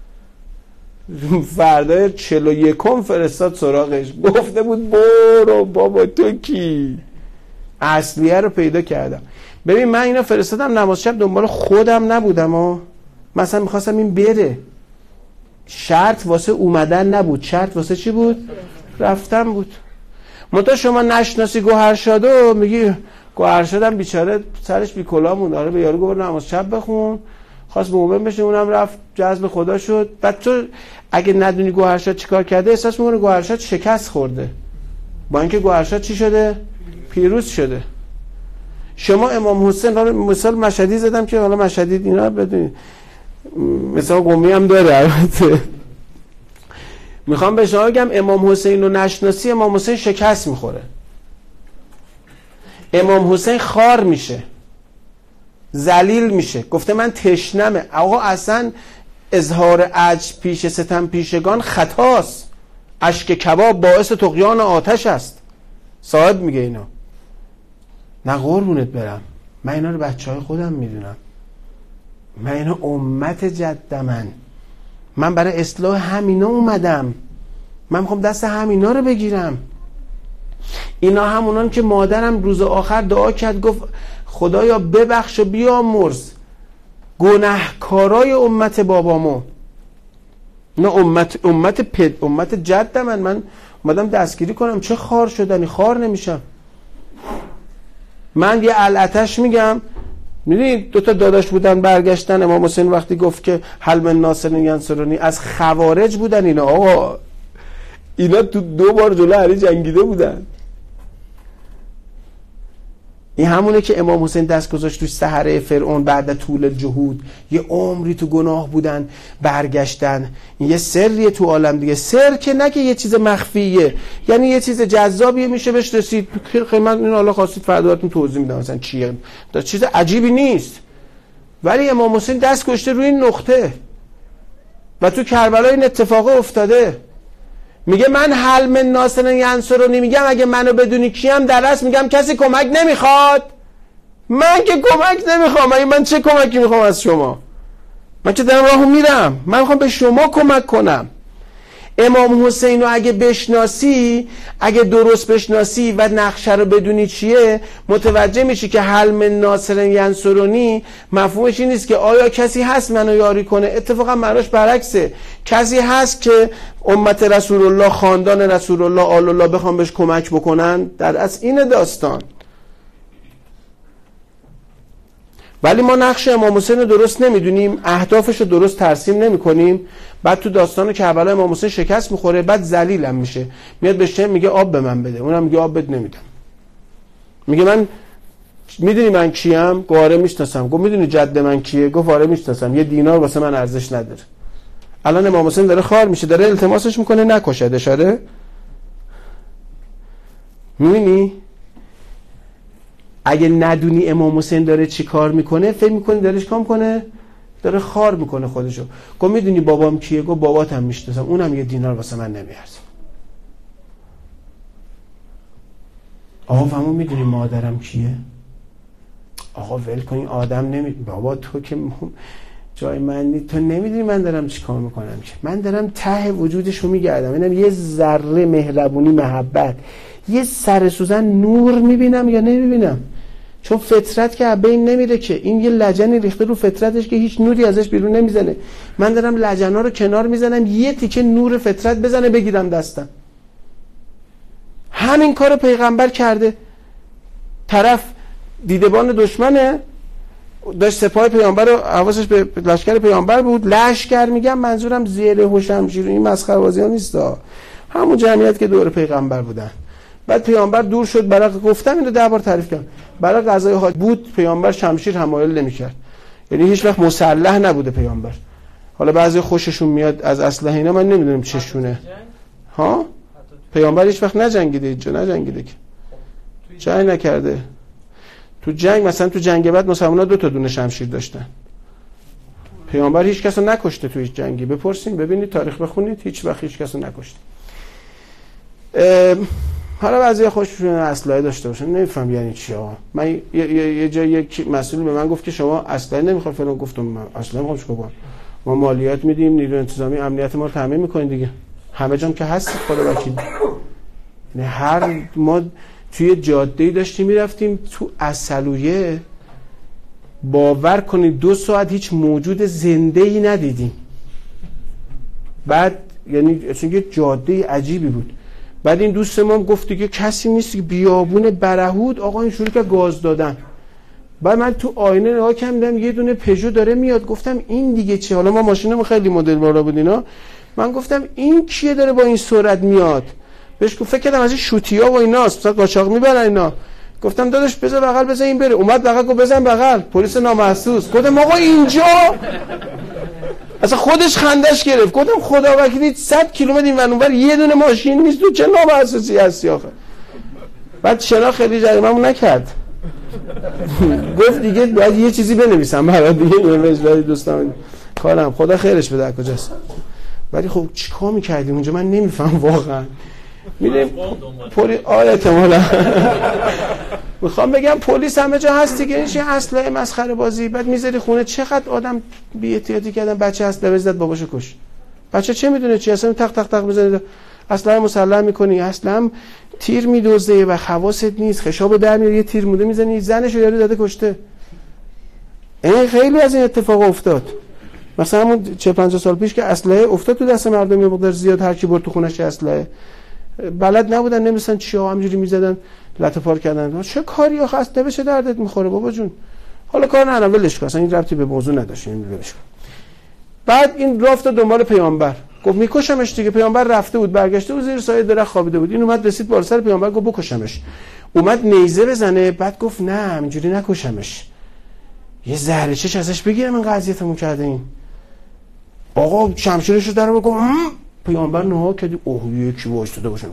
فردای چهل و یکم فرستاد سراغش، گفته بود برو بابا تو کی؟ اصلیه رو پیدا کردم. ببین من اینا فرستادم نماز شب دنبال خودم نبودم و مثلا میخواستم این بره، شرط واسه اومدن نبود، شرط واسه چی بود؟ رفتن بود. منتها شما نشناسی گوهرشادو، میگی گوهرشادم بیچاره سرش بی کلاه موند، آره به یارو گفت نماز شب بخون، خواست مومن بشه، اونم رفت جذب خدا شد. بعد تو اگه ندونی گوهرشاد چیکار کرده، احساس میکنه گوهرشاد شکست خورده، با اینکه گوهرشاد چی شده؟ پیروز شده. شما امام حسین، حالا مثال مشهدی زدم که حالا مشهدی اینا بدونید، مثلا قمی هم داره البته. میخوام به شما بگم امام حسین رو نشناسی، امام حسین شکست میخوره، امام حسین خار میشه، ذلیل میشه. گفته من تشنمه. آقا اصلا اظهار عجز پیش ستم پیشگان خطاست، اشک کباب باعث طغیان آتش است. صاحب میگه اینا. نه قربونت برم، من اینا رو بچه های خودم میدونم، من اینا امت جدمن، من برای اصلاح همینا اومدم، من میخوام دست همینا رو بگیرم. اینا همونان که مادرم روز آخر دعا کرد، گفت خدایا ببخش و بیامرز گناهکارای امت بابامو. نه امت امت پد امت جد من من اومدم دستگیری کنم. چه خار شدنی؟ خار نمیشم. من یه الاتش میگم، میدونید دو تا داداش بودن برگشتن، امام حسین وقتی گفت که حل من ناصر ینصرونی، از خوارج بودن اینا. آقا اینا تو دو بار جلو علی جنگیده بودن. این همونه که امام حسین دست گذاشت توی سحره فرعون بعد طول جهود، یه عمری تو گناه بودن برگشتن. این یه سریه تو عالم دیگه. سر که نه که یه چیز مخفیه، یعنی یه چیز جذابیه میشه بهش رسید. خیلی من این حالا خواستید فردا براتون توضیح میدم مثلا چیه، چیز عجیبی نیست. ولی امام حسین دست گذاشته روی این نقطه و تو کربلا این اتفاق افتاده. میگه من حل من ناصر ینصرونی، میگم اگه منو بدونی کیم در اصل میگم کسی کمک نمیخواد. من که کمک نمیخوام. اگه من چه کمکی میخوام از شما؟ من که دارم راهو میرم، من میخوام به شما کمک کنم. امام حسین رو اگه بشناسی، اگه درست بشناسی و نقشه رو بدونی چیه، متوجه میشی که حل من ناصر ینصرونی مفهومش این نیست که آیا کسی هست منو یاری کنه. اتفاقا معناش برعکسه. کسی هست که امت رسول الله، خاندان رسول الله، آل الله بخوام بهش کمک بکنن. در اصل اینه داستان. ولی ما نقش امام حسین رو درست نمیدونیم، اهدافش رو درست ترسیم نمی کنیم. بعد تو داستان کربلا امام حسین شکست میخوره، بعد ذلیلم میشه، میاد بهش میگه آب به من بده، اونم میگه آب بد نمیدم. میگه من میدونی من کیم؟ گفت آره میشناسم. گفت میدونی جد من کیه؟ گفت آره میشناسم. یه دینار واسه من ارزش نداره. الان امام حسین داره خار میشه، داره التماسش میکنه نکشدش. آره میبینی؟ اگه ندونی امام حسین داره چی کار میکنه، فکر میکنی داره چی کار میکنه؟ داره خار میکنه خودشو. گفت میدونی بابام کیه؟ گفت باباتم میشناسم، اونم یه دینار واسه من نمیارزه. آقا فهمون میدونی مادرم کیه؟ آقا ول کن این آدم نمی... بابا تو که جای من نی... تو نمیدونی من دارم چی کار میکنم که من دارم ته وجودشو میگردم، اینم یه ذره مهربونی، محبت، یه سر سوزن نور میبینم یا نمیبینم. چون فطرت که بین نمیره که، این یه لجنی ریخته رو فطرتش که هیچ نوری ازش بیرون نمیزنه. من دارم لجنا رو کنار میزنم یه تیکه نور فطرت بزنه بگیرم دستم. همین کار پیغمبر کرده. طرف دیدبان دشمنه، داشت سپاه پیامبر رو، حواسش به لشکر پیامبر بود. لشکر میگم منظورم زیره و شمشیر، این مسخره بازی ها نیست، همون جمعیت که دور پیغمبر بودن. بعد پیامبر دور شد، برای گفتم اینو ده بار تعریف کردم، برای غزوه حاج بود پیامبر شمشیر حمایل نمی‌کرد، یعنی هیچ وقت مسلح نبوده پیامبر. حالا بعضی خوششون میاد از اسلحه اینا، من نمیدونم چشونه ها. پیامبر هیچ وقت نجنگیده، اینجا نجنگیده که، جنگ نکرده. تو جنگ مثلا تو جنگ بعد مسلمان‌ها دو تا دونه شمشیر داشتن. پیامبر هیچ کس رو نکشته تو هیچ جنگی، بپرسین ببینید، تاریخ بخونید، هیچ وقت هیچ کس رو نکشته. حالا بعضی خوششون اسلحه داشته باشن، نمیفهم یعنی چی آقا. من یه, یه،, یه جای یک مسئول به من گفت که شما اسلحه نمیخواد فلان، گفتم من اسلحه میخوام چیکار کنم؟ ما مالیات میدیم، نیروی انتظامی امنیت ما رو تامین میکنین دیگه، همه جام که هست خدا وکیل. نه هر ما توی جاده‌ای داشتیم میرفتیم تو عسلویه، باور کنید دو ساعت هیچ موجود زنده‌ای ندیدیم. بعد یعنی چون یه جاده عجیبی بود. بعد این دوست ما گفت دیگه کسی نیست که بیابون برهود، آقا این شروع که گاز دادن. بعد من تو آینه نگاه کردم یه دونه پژو داره میاد، گفتم این دیگه چه؟ حالا ما ماشینمون خیلی مدل بالا بود اینا، من گفتم این کیه داره با این سرعت میاد؟ بهش گفت فکر کردم از این شوتیا و ایناست، مثلا قاچاق میبرن اینا. گفتم داداش بذار بغل، بذار این بره. اومد بغل، گفت بزن بغل، پلیس نامحسوس. گفتم آقا اینجا اصلا خودش خندش گرفت. گفتم خدا وکیلی صد کیلومتر این ور اونور یه دونه ماشین نیست، تو چه نامحسوسی هستی آخه؟ بعد شنا خیلی جریمه‌مون نکرد. گفت دیگه باید یه چیزی بنویسم برات دیگه، نمیش برای دوستام کارم خدا خیرش بده کجاست. ولی خب چیکار می‌کردیم اونجا من نمیفهم واقعا. میریم پلیس آره احتمالاً میخوام بگم پلیس همه جا هست دیگه، این چه اسلحه مسخره بازی. بعد میذاری خونه، چقدر آدم بی احتیاطی کردن، بچه اسلحه بزد باباشو کش. بچه چه میدونه چی، اصلا تق تق تق میزنه، اسلحه مسلح میکنی، اصلا تیر میدوزه و حواست نیست، خشاب در میاره، یه تیر موده میزنی، زنشو یارو زده کشته. این خیلی از این اتفاق افتاد. مثلا همون چهل پنجاه سال پیش که اسلحه افتاد تو دست مردم، یه مقدار زیاد هر کی برد تو خونش اسلحه، بلد نبودن، نمی‌دونن چیا، همینجوری میزدن لطه پار کردن. چه کاری آخه است، به چه دردت میخوره بابا جون؟ حالا کار ندارم ولش کن، اصلا این ربطی به موضوع نداشت، این ولش کن. بعد این رفت دنبال پیامبر، گفت میکشمش دیگه. پیامبر رفته بود، برگشته بود، زیر سایه درخت خوابیده بود. این اومد رسید بالا سر پیامبر، گفت بکشمش. اومد نیزه بزنه، بعد گفت نه اینجوری نکشمش، یه ذره چش ازش بگیرم، این قضیه‌تمون کرده این. آقا شمشیرشو درو بگو. پیامبر نها کردی، اوه یکی وایساده باشه.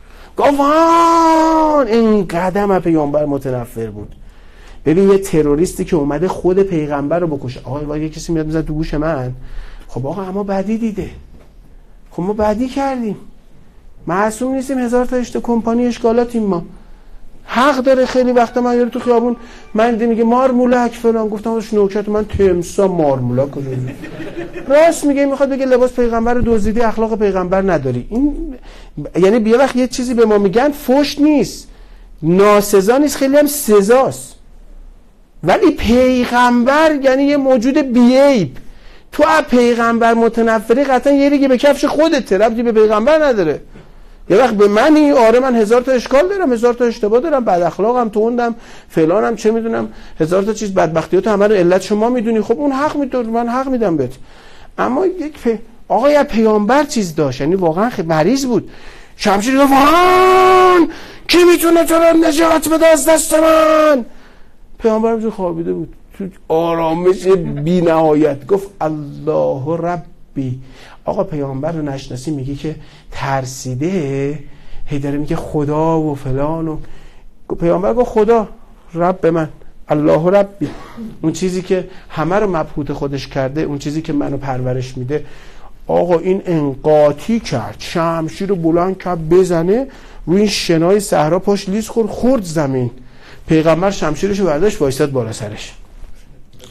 گفتن این قدم از پیامبر متنفر بود. ببین یه تروریستی که اومده خود پیغمبر رو بکشه، آقا یه کسی میاد میزنه تو گوش من، خب آقا اما بعدی دیده، خب ما بعدی کردیم، معصوم نیستیم، هزار تا اشت کمپانی اشکالاتیم، ما حق داره. خیلی وقتا من یارو تو خیابون من دیدم میگه مارمولک فلان، گفتم اش نوکت، من تمسا مارمولک کجا؟ راست میگه، میخواد بگه لباس پیغمبر رو دزدیدی، اخلاق پیغمبر نداری. این یعنی یه وقت یه چیزی به ما میگن فحش نیست، ناسزا نیست، خیلی هم سزاست. ولی پیغمبر یعنی یه موجود بیعیب، تو از پیغمبر متنفری قطعا یه ریگه به کفش خودت، ربطی به پیغمبر نداره. یه وقت به منی، آره من هزار تا اشکال دارم، هزار تا اشتباه دارم، بد اخلاقم، توندم، فلانم، چه میدونم، هزار تا چیز، بدبختیات همه رو علت شما میدونی، خب اون حق میدونی، من حق میدم بهت. اما یک پی... آقا یا پیامبر چیز داشت، یعنی واقعا خیلی مریض بود. شمشیر گفت هان کی میتونه تو رو نجات بده از دست من؟ پیامبر جو خوابیده بود تو آرامش بی نهایت، گفت الله ربی. آقا پیامبر رو نشناسی میگه که ترسیده، هی داره میگه خدا و فلان و پیامبر گفت خدا رب من، الله ربی، اون چیزی که همه رو مبهوت خودش کرده، اون چیزی که منو پرورش میده. آقا این انقاطی کرد، شمشیر رو بلند کرد بزنه روی این شنای صحرا، پاش لیز خورد، خورد زمین. پیغمبر شمشیرشو برداشت وایساد بالا سرش.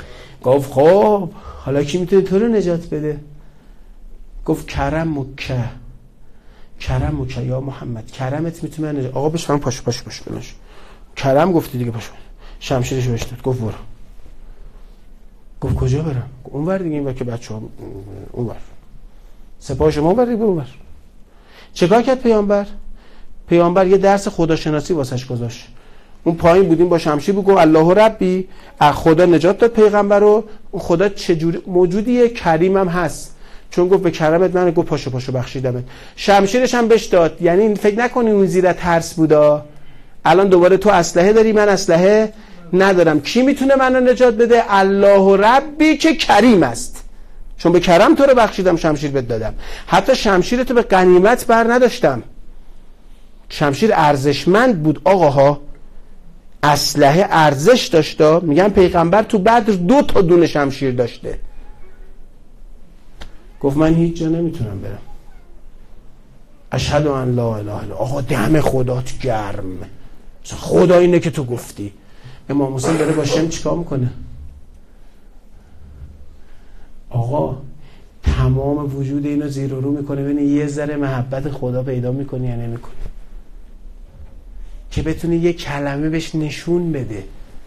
گفت خب حالا کی میتونه تو رو نجات بده؟ گفت کرم و که کرم و که یا محمد، کرمت میتونه نجات. آقا بش فرم پاشو پاشو پاشو بلنش. کرم گفتی دیگه پاشو. شمشیرش بهش داد. گفت برو. گفت کجا برم؟ اون ور دیگه، این ور که بچه‌ها اون ور. سپاه شما بر دیگه اون ور. چیکار کرد پیامبر؟ پیامبر یه درس خداشناسی واسش گذاشت. اون پایین بودیم با شمشیر بگو الله ربی، از خدا نجات داد پیغمبر رو. اون خدا چجوری موجودیه؟ کریمم هست، چون گفت به کرمت من، گفت پاشو پاشو بخشیدمت. شمشیرش هم بهش داد. یعنی فکر نکنی اون زیر ترس بودا. الان دوباره تو اسلحه داری، من اسلحه ندارم. کی میتونه منو نجات بده؟ الله ربی که کریم است، چون به کرم تو رو بخشیدم، شمشیر بهت دادم. حتی شمشیر تو به غنیمت بر نداشتم. شمشیر ارزشمند بود آقاها، اسلحه ارزش داشته. میگن پیغمبر تو بدر دو تا دونه شمشیر داشته. گفت من هیچ جا نمیتونم برم. اشهد ان لا اله الا. آقا دم خدات گرم، خدا اینه که تو گفتی. امام حسین داره با شم چیکار میکنه؟ آقا تمام وجود اینو زیر و رو میکنه، ببین یه ذره محبت خدا پیدا میکنی یا نمیکنی، که بتونی یه کلمه بهش نشون بده.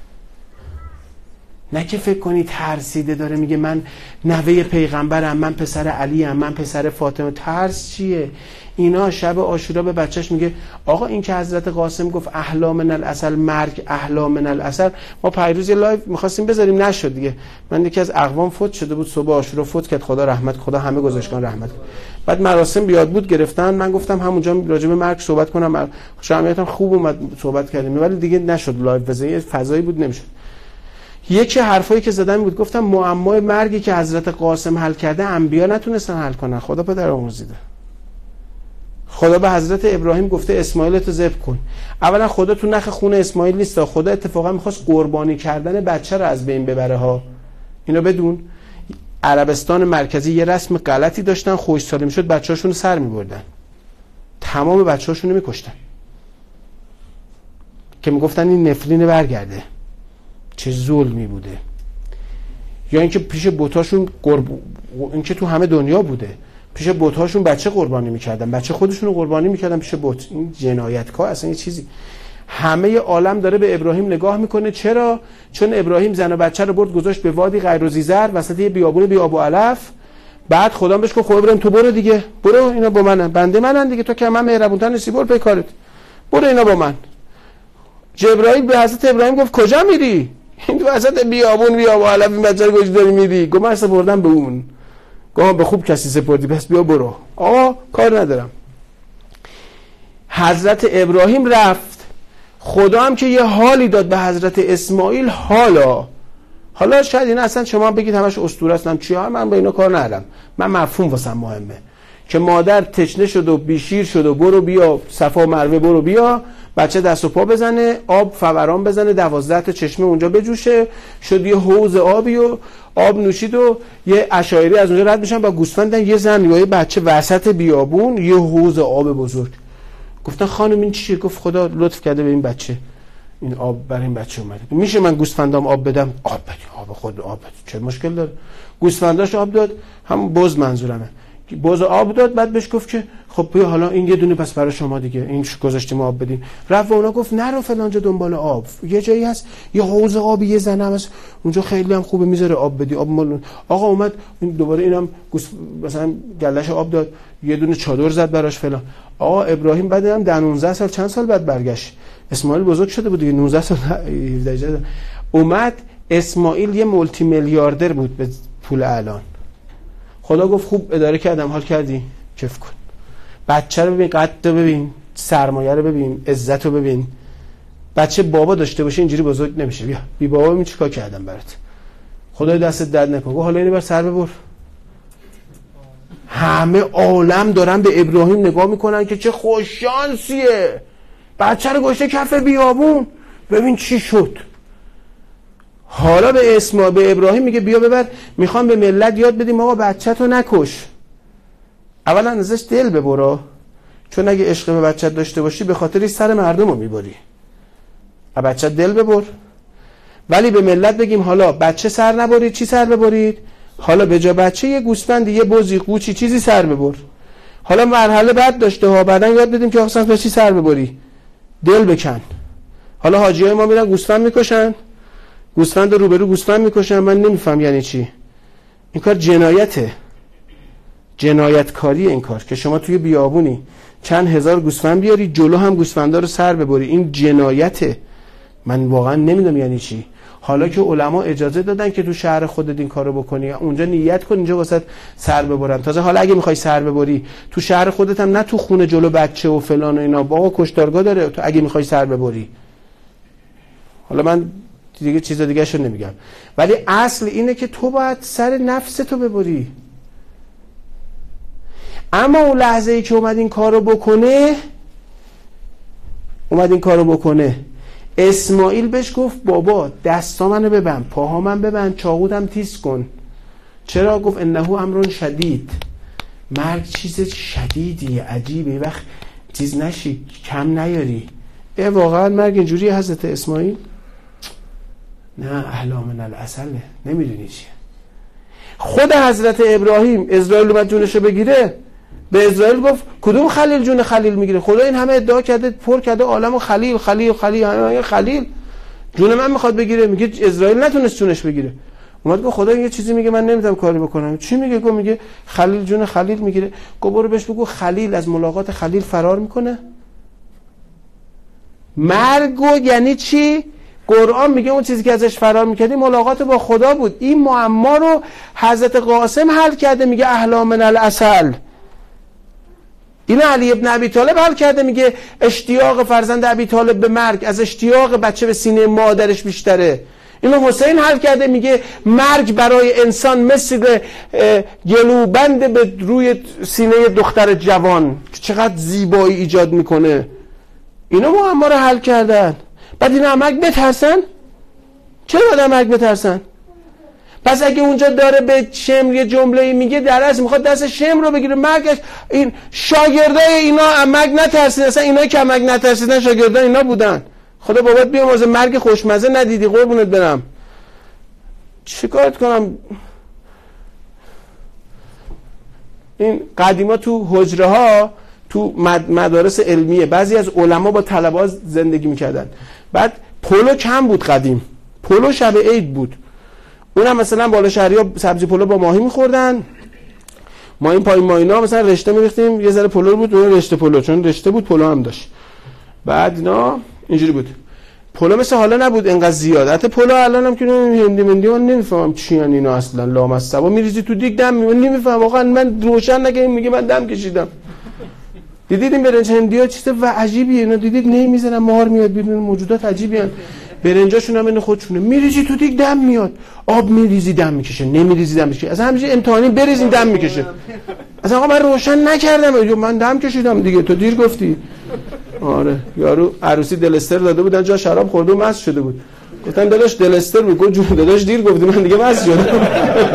نه که فکر کنی ترسیده داره میگه من نوه پیغمبرم، من پسر علیم، من پسر فاطمه. ترس چیه؟ اینا شب عاشورا به بچهش میگه آقا این که حضرت قاسم گفت احلا من العسل، مرگ احلا من العسل. ما پیروز یه لایو میخواستیم بذاریم نشد دیگه. من یکی از اقوام فوت شده بود، صبح عاشورا فوت کرد، خدا رحمت، خدا همه گذشتگان رحمت. بعد مراسم بیاد بود گرفتن، من گفتم همونجا راجع به مرگ صحبت کنم. جمعیتم خوب اومد صحبت کردیم، ولی دیگه نشد لایو بزنیم، فضایی بود نمیشد. یکی حرفایی که زدم بود، گفتم معمای مرگی که حضرت قاسم حل کرده انبیا نتونستن حل کنن، خدا پدر آموزیده. خدا به حضرت ابراهیم گفته اسماعیل تو ذبح کن. اولا خدا تو نخ خون اسماعیل نیست، خدا اتفاقا میخواست قربانی کردن بچه رو از بین ببره ها. اینو بدون. عربستان مرکزی یه رسم غلطی داشتن، خوش سالی میشد بچه‌هاشون رو سر میبردن، تمام بچه‌هاشون رو میکشتن، که میگفتن این نفرین برگرده. چه ظلمی بوده. یا اینکه پیش بتاشون قرب... اینکه تو همه دنیا بوده، پیش بتاشون بچه قربانی میکردن، بچه خودشون رو قربانی میکردن پیش بت. این جنایتکار اصلا یه چیزی. همه عالم داره به ابراهیم نگاه میکنه. چرا؟ چون ابراهیم زن و بچه رو برد گذاشت به وادی غیر ذی‌زرع وسط یه بیابون بی آب و علف. بعد خدا بهش گفت خب ابراهیم تو برو دیگه، برو اینا با منن، بنده منن دیگه، تو که من مهربونتر نیستی، برو پی کارت، برو اینا با من. جبرائیل به حضرت ابراهیم گفت کجا میری؟ این تو وسط بیابون بی آب و علف این بچه رو کجا داری میری؟ گفت من سپردم به اون. گفت به خوب کسی سپردی، پس بیا برو. آقا کار ندارم. حضرت ابراهیم رفت. خدا هم که یه حالی داد به حضرت اسماعیل. حالا حالا شاید این اصلا شما بگید همش اسطوره است، چی ها، من با اینا کار ندارم. من مفهوم واسم مهمه که مادر تشنه شد و بیشیر شد و برو بیا صفا مروه برو بیا، بچه دست و پا بزنه، آب فوران بزنه، دوازده تا چشمه اونجا بجوشه، شد یه حوض آبی و آب نوشید و یه اشایری از اونجا رد میشن با گوسفندن، یه زن یا یه بچه وسط بیابون، یه حوض آب بزرگ. گفتن خانم این چیه؟ گفت خدا لطف کرده به این بچه، این آب برای این بچه اومده، میشه من گوسفندام آب بدم؟ آب بدی، آب خود آب بدی، چه مشکل داره؟ گوسفنداش آب داد، هم بز منظورمه، بز آب داد. بعد بهش گفت که خب بیا حالا این یه دونه پس برای شما دیگه، این گذاشتیم آب بدین. رفت و اونا گفت نرو فلانجا دنبال آب، یه جایی هست یه حوض آبی، یه زنه هست اونجا خیلی هم خوبه میذاره آب بدی، آب مال. آقا اومد این دوباره اینم گوس مثلا گلش آب داد، یه دونه چادر زد براش فلان. آقا ابراهیم بعد هم ده نوزده سال چند سال بعد برگشت. اسماعیل بزرگ شده بود دیگه، نوزده سال هفده اومد. اسماعیل یه مولتی میلیاردر بود به پول الان. خدا گفت خوب اداره کردم، حال کردی کیف کن. بچه رو ببین، قد رو ببین، سرمایه رو ببین، عزت رو ببین. بچه بابا داشته باشه اینجوری بزرگ نمیشه. بیا بی بابا ببین چیکار کردم برات. خدای دستت درد نکنه. حالا اینو بر سر ببر. همه عالم دارن به ابراهیم نگاه میکنن که چه خوششانسیه، بچه رو گذاشته کف بیابون، ببین چی شد. حالا به اسما به ابراهیم میگه بیا ببر، میخوام به ملت یاد بدیم آقا بچه تو نکش. اولا ازش دل ببرا، چون اگه عشق به بچت داشته باشی به خاطری سر مردم رو میبری. بچه دل ببر. ولی به ملت بگیم حالا بچه سر نبرید، چی سر ببرید؟ حالا به جا بچه یه گوسفند، یه بزی، قوچی چیزی سر ببر. حالا مرحله بعد داشته ها، بعدن یاد بدیم که اصلا تو چی سر ببری؟ دل بکن. حالا حاجیای ما میرن گوسفند میکشن، گوسفند رو روبرو گوسفند میکشن. من نمیفهم یعنی چی این کار. جنایته، جنایتکاری این کار که شما توی بیابونی چند هزار گوسفند بیاری جلو هم گوسفندا رو سر ببری. این جنایته. من واقعا نمیدونم یعنی چی. حالا که علما اجازه دادن که تو شهر خودت این کارو بکنی، اونجا نیت کن اینجا واسه سر ببرن. تازه حالا اگه میخوای سر ببری تو شهر خودت هم نه تو خونه جلو بچه و فلان و اینا، بابا کشتارگاه داره تو اگه میخوای سر ببری. حالا من دیگه چیز دیگه شو نمیگم، ولی اصل اینه که تو باید سر نفس تو ببری. اما اون لحظه ای که اومد این کارو بکنه اومد این کارو بکنه اسماعیل بهش گفت بابا دستا منو ببند، پاها من ببند، چاقودم تیز کن. چرا؟ گفت انه امر شدید. مرگ چیز شدیدی عجیبه، وقت چیز نشی کم نیاری. اه واقعا مرگ اینجوری حضرت اسماعیل؟ نه احلا من العسل. نمیدونی چیه. خود حضرت ابراهیم اسرائیل اومد جونشو بگیره، به اسرائیل گفت کدوم خلیل جون خلیل میگیره؟ خدا این همه ادعا کرده، پر کرده عالمو خلیل خلیل خلیل همه خلیل، جون من میخواد بگیره. میگه اسرائیل نتونست جونش بگیره. اومد گفت خدا یه چیزی میگه من نمیتونم کاری بکنم. چی میگه؟ گفت میگه خلیل جون خلیل میگیره. گفت برو بهش بگو خلیل از ملاقات خلیل فرار میکنه. مرگو یعنی چی؟ قرآن میگه اون چیزی که ازش فرار میکردی ملاقات با خدا بود. این معما رو حضرت قاسم حل کرده، میگه احلا من العسل. این علی ابن ابی طالب حل کرده، میگه اشتیاق فرزند ابی طالب به مرگ از اشتیاق بچه به سینه مادرش بیشتره. اینو حسین حل کرده، میگه مرگ برای انسان مثل گلوبند به روی سینه دختر جوان که چقدر زیبایی ایجاد میکنه. اینو معما رو حل کردن. بعد اینا هم مرگ بترسن؟ چرا باید مرگ بترسن؟ پس اگه اونجا داره به شمر یه جمله‌ای میگه در اصل میخواد دست شمر رو بگیره مرگش. این شاگردای اینا مرگ نترسیدن، اصلا اینایی که مرگ نترسیدن شاگردای اینا بودن. خدا بابات بیامرزه مرگ خوشمزه ندیدی قربونت برم. چیکارت کنم؟ این قدیما تو حجره ها تو مدارس علمیه بعضی از علما با طلبه زندگی میکردن. بعد پلو کم بود قدیم، پلو شب عید بود. اونم مثلا بالا شهریا سبزی پلو با ماهی میخوردن، ما این پایین ماینا مثلا رشته میریختیم، یه ذره پلو بود اون رشته پلو، چون رشته بود پلو هم داشت. بعد اینا اینجوری بود. پلو مثل حالا نبود اینقدر زیاد. حتی پلو الان هم که هندی مندی من نمیفهمم چی ان اینا اصلا. لامصبا میریزی تو دیگ دم من نمیفهم واقعا. من روشن نگه میگه من دم کشیدم. دیدید این برنج هندی‌ها چیز و عجیبیه. اینا دیدید نمیزنن مار میاد بیرون، موجودات عجیبی ان. برنجاشون هم این خودشونه. میریزی تو دیگ دم میاد. آب میریزی دم میکشه، نمیریزی دم میکشه. اصلا همیشه امتحانی بریزین دم میکشه. اصلا آقا من روشن نکردم، من دم کشیدم دیگه، تو دیر گفتی. آره یارو عروسی دلستر داده بودن، جا شراب خورده و مست شده بود. گفتن داداش دلستر میگه جون داداش دیر گفتی، من دیگه مست شدم.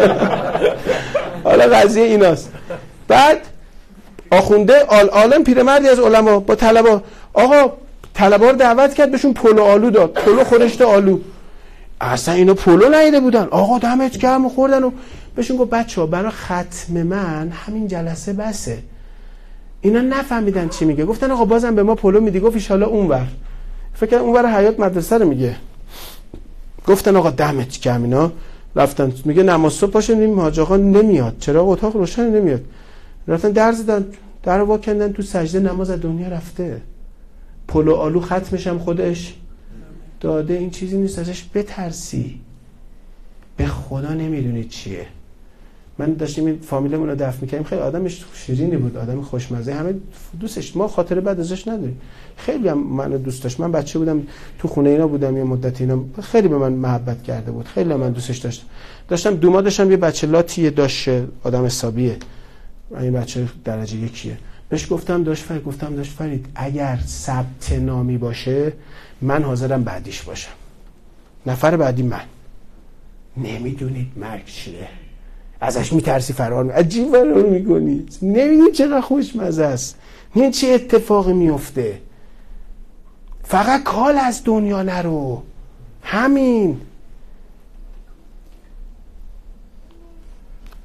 حالا قضیه ایناست. بعد آخونده عالم پیرمردی از علما با طلبا، آقا طلبا رو دعوت کرد، بهشون پلو آلو داد، پلو خورشت آلو. اصلا اینا پلو نیده بودن. آقا دمت گرم خوردن و بهشون گفت بچه‌ها برای ختم من همین جلسه بسه. اینا نفهمیدن چی میگه. گفتن آقا بازم به ما پلو میدی؟ گفت ان شاء الله اونور. فکر کنم اونور حیات مدرسه رو میگه. گفتن آقا دمت گرم. اینا رفتن میگه نماز صبح پاشیم حاج آقا نمیاد. چرا اتاق روشن نمیاد؟ رفتن در زدن، در وا کردن، تو سجده نماز از دنیا رفته. پلو آلو ختمش هم خودش داده. این چیزی نیست ازش بترسی. به خدا نمیدونید چیه. من داشتیم این فامیلمون رو دفن می‌کردیم، خیلی آدمش شیرینی بود، آدم خوشمزه، همه دوستش، ما خاطره بد ازش نداریم. خیلی هم منو دوست داشت. من بچه بودم تو خونه اینا بودم یه مدت، اینا خیلی به من محبت کرده بود، خیلی من دوستش داشتم. داشتم دوما داشتم یه بچه لاتی داشت، آدم حسابیه، این بچه درجه یکیه. بهش گفتم داش فرید، گفتم داش فرید اگر ثبت نامی باشه من حاضرم بعدیش باشم. نفر بعدی من. نمیدونید مرگ چیه؟ ازش میترسی فرار می... عجیب فرار میکنی. نمیدونی چقدر خوشمزه است. نه چه اتفاقی میفته. فقط کال از دنیا نرو. همین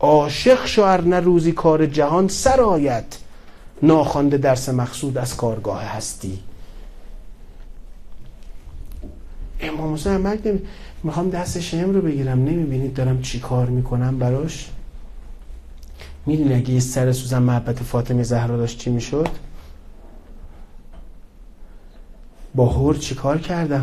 عاشق شو ار نه روزی کار جهان سر آید، ناخوانده درس مقصود از کارگاه هستی. امام حسین مرگ نمی... میخوام دست شم رو بگیرم، نمیبینید دارم چی کار میکنم براش؟ میدونی اگه یه سر سوزن محبت فاطمه زهرا داشت چی میشد؟ با هور چی کار کردم؟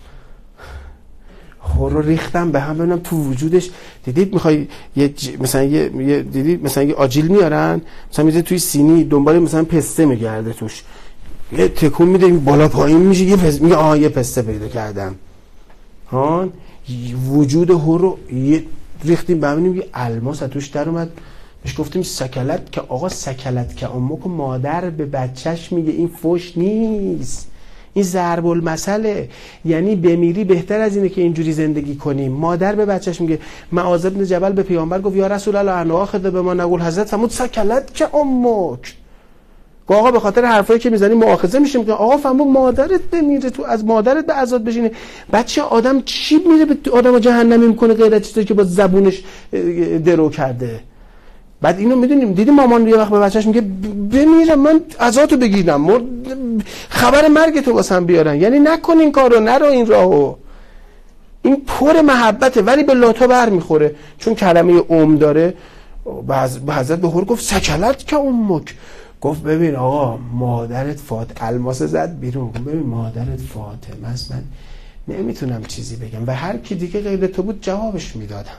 هور رو ریختم به هم، ببینم تو وجودش. دیدید میخوای یه ج... مثلا یه... یه دیدید مثلا یه آجیل میارن مثلا میذاره توی سینی، دنبال مثلا پسته میگرده توش، یه تکون میده بالا پایین میشه، یه پس... میگه آها یه پسته پیدا کردم. ها وجود هور رو یه ریختیم به هم، یه الماس از توش در اومد. بهش گفتیم سکلت که آقا سکلت که امک و مادر به بچهش میگه، این فوش نیست، این ضرب المثله. یعنی بمیری بهتر از اینه که اینجوری زندگی کنیم. مادر به بچهش میگه. معاذ بن جبل به پیامبر گفت یا رسول الله انا آخذ به ما نقول، حضرت فرمود سکلت که امک. آقا به خاطر حرفایی که میزنی مؤاخذه میشیم که آقا فرمود مادرت بمیره، تو از مادرت به عذاب بشینه. بچه آدم چی میره به آدمو جهنمی میکنه غیر از چیزی که با زبونش درو کرده. بعد اینو میدونیم، دیدی مامان یه وقت به بچه‌ش میگه بمیرم من عزاتو بگیرم، خبر مرگ تو واسم بیارن. یعنی نکن این کارو، نرو این راهو. این پر محبته ولی به لاتا بر میخوره، چون کلمه ام داره. به حضرت به هور گفت سکلت که امک. گفت ببین آقا مادرت فاطمه، الماس زد بیرون، ببین مادرت فاطمه است، من نمیتونم چیزی بگم و هر کی دیگه غیر تو بود جوابش میدادم.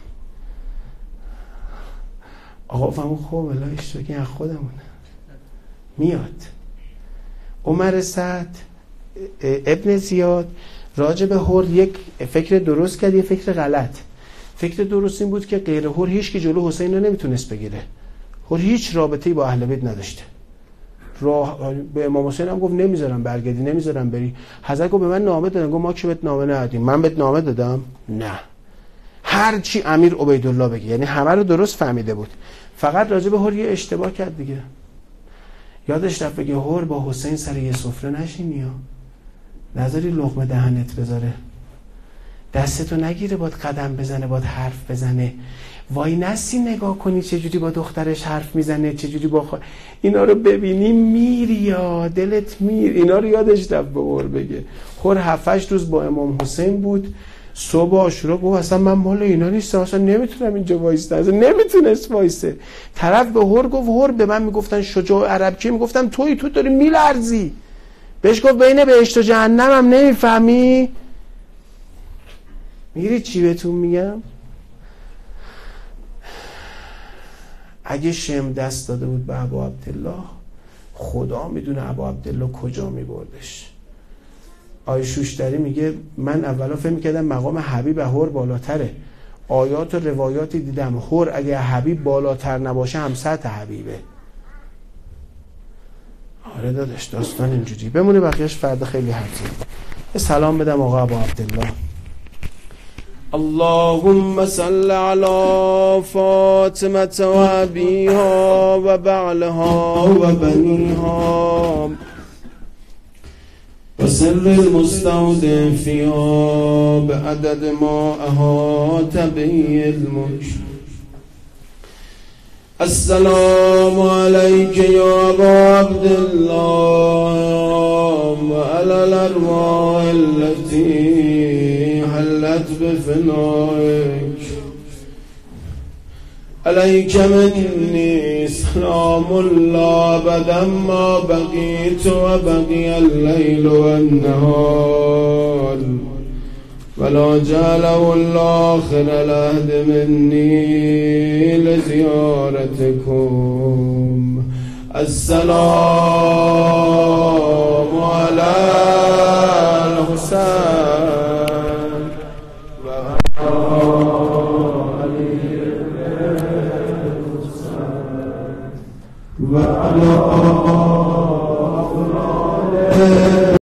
آقا فهمون خب الهیش تو که از خودمونه میاد. عمر سعد ابن زیاد راجع به هور یک فکر درست کرد، یک فکر غلط. فکر درست این بود که غیر هور هیچ کی جلو حسین رو نمیتونست بگیره. هور هیچ رابطه‌ای با اهل بیت نداشته. راه به امام حسین هم گفت نمیذارم برگردی، نمیذارم بری. حضرت گفت به من نامه دادن. گفت ما که بهت نامه ندادیم. من بهت نامه دادم؟ نه. هر چی امیر عبیدالله بگه، یعنی همه رو درست فهمیده بود. فقط راجع به هور یه اشتباه کرد دیگه. یادش رفت بگه هور با حسین سر یه سفره نشینی یا نذاری لقمه دهنت بذاره، دستتو نگیره باد قدم بزنه، باد حرف بزنه، وای نسی نگاه کنی چجوری با دخترش حرف میزنه، چجوری با خوا... اینا رو ببینی میری یا دلت میر. اینا رو یادش رفت به هور بگه. هور هفت هشت روز با امام حسین بود. صبح عاشورا گفت اصلا من مال اینا نیستم، اصلا نمیتونم اینجا وایسته، اصلا نمیتونست وایسه. طرف به هور گفت، هور به من میگفتن شجاع عربکی، میگفتم توی تو داری میلرزی. بهش گفت بین بهشت و جهنم هم نمیفهمی؟ میگیری چی بهتون میگم؟ اگه شم دست داده بود به ابا عبدالله، خدا میدونه ابا عبدالله کجا میبردش. آیه شوشتری میگه من اولا فهم میکردم مقام حبیب هور بالاتره، آیات و روایاتی دیدم هور اگه حبیب بالاتر نباشه هم سطح حبیبه. آره داداش داستان اینجوری بمونه، بقیهش فردا خیلی حرف زدیم. سلام بدم آقا ابا عبدالله. اللهم صل على فاطمة و ابیها و بعلها و بنیها و سر المستودع فيها بعدد ما احاط به علمك. السلام عليك يا ابا عبد الله وعلى الارواح التي حلت بفنائك. عليك مني سلام الله ابدا ما بقيت وبقي الليل والنهار ولا جعله الآخر العهد مني لزيارتكم. السلام على الحسين